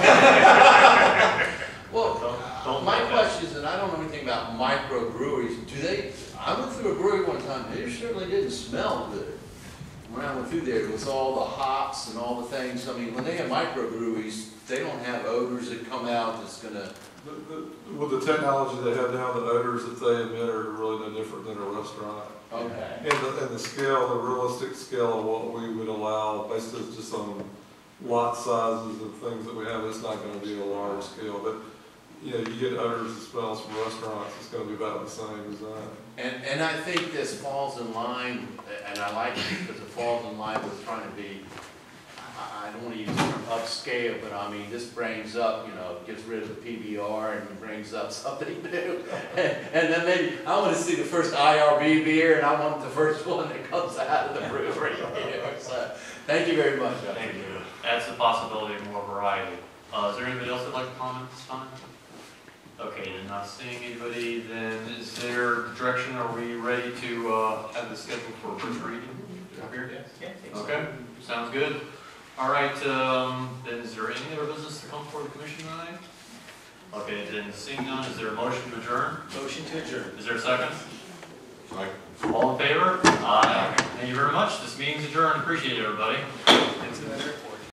Well, Don't- don't my like that. question is, and I don't know anything about microbreweries, do they, I went through a brewery one time, and it certainly didn't smell good. When I went through there, it was all the hops and all the things, I mean, when they have microbreweries, they don't have odors that come out that's gonna, The, the, with the technology they have now, the odors that they emit are really no different than a restaurant. okay. And the, and the scale, the realistic scale of what we would allow, basically it's just on lot sizes and things that we have, it's not gonna be a large scale, but, you know, you get odors and smells from restaurants, it's gonna be about the same as that. And, and I think this falls in line, and I like it because it falls in line with trying to be, I, I don't want to use the term upscale, but I mean, this brings up, you know, gets rid of the P B R and brings up something new. And then maybe, I want to see the first I R B beer, and I want the first one that comes out of the brewery. You know, so, thank you very much. Thank you. That's the possibility of more variety. Uh, is there anybody else that'd like to comment this time? Okay, then not seeing anybody, then is there direction, are we ready to, uh, have the schedule for first reading? Up here? Okay, sounds good. All right, um, then is there any other business to come before the commission tonight? Okay, then seeing none, is there a motion to adjourn? Motion to adjourn. Is there a second? Right. All in favor? Aye. Thank you very much. This meeting's adjourned. Appreciate it, everybody. Thanks, Senator.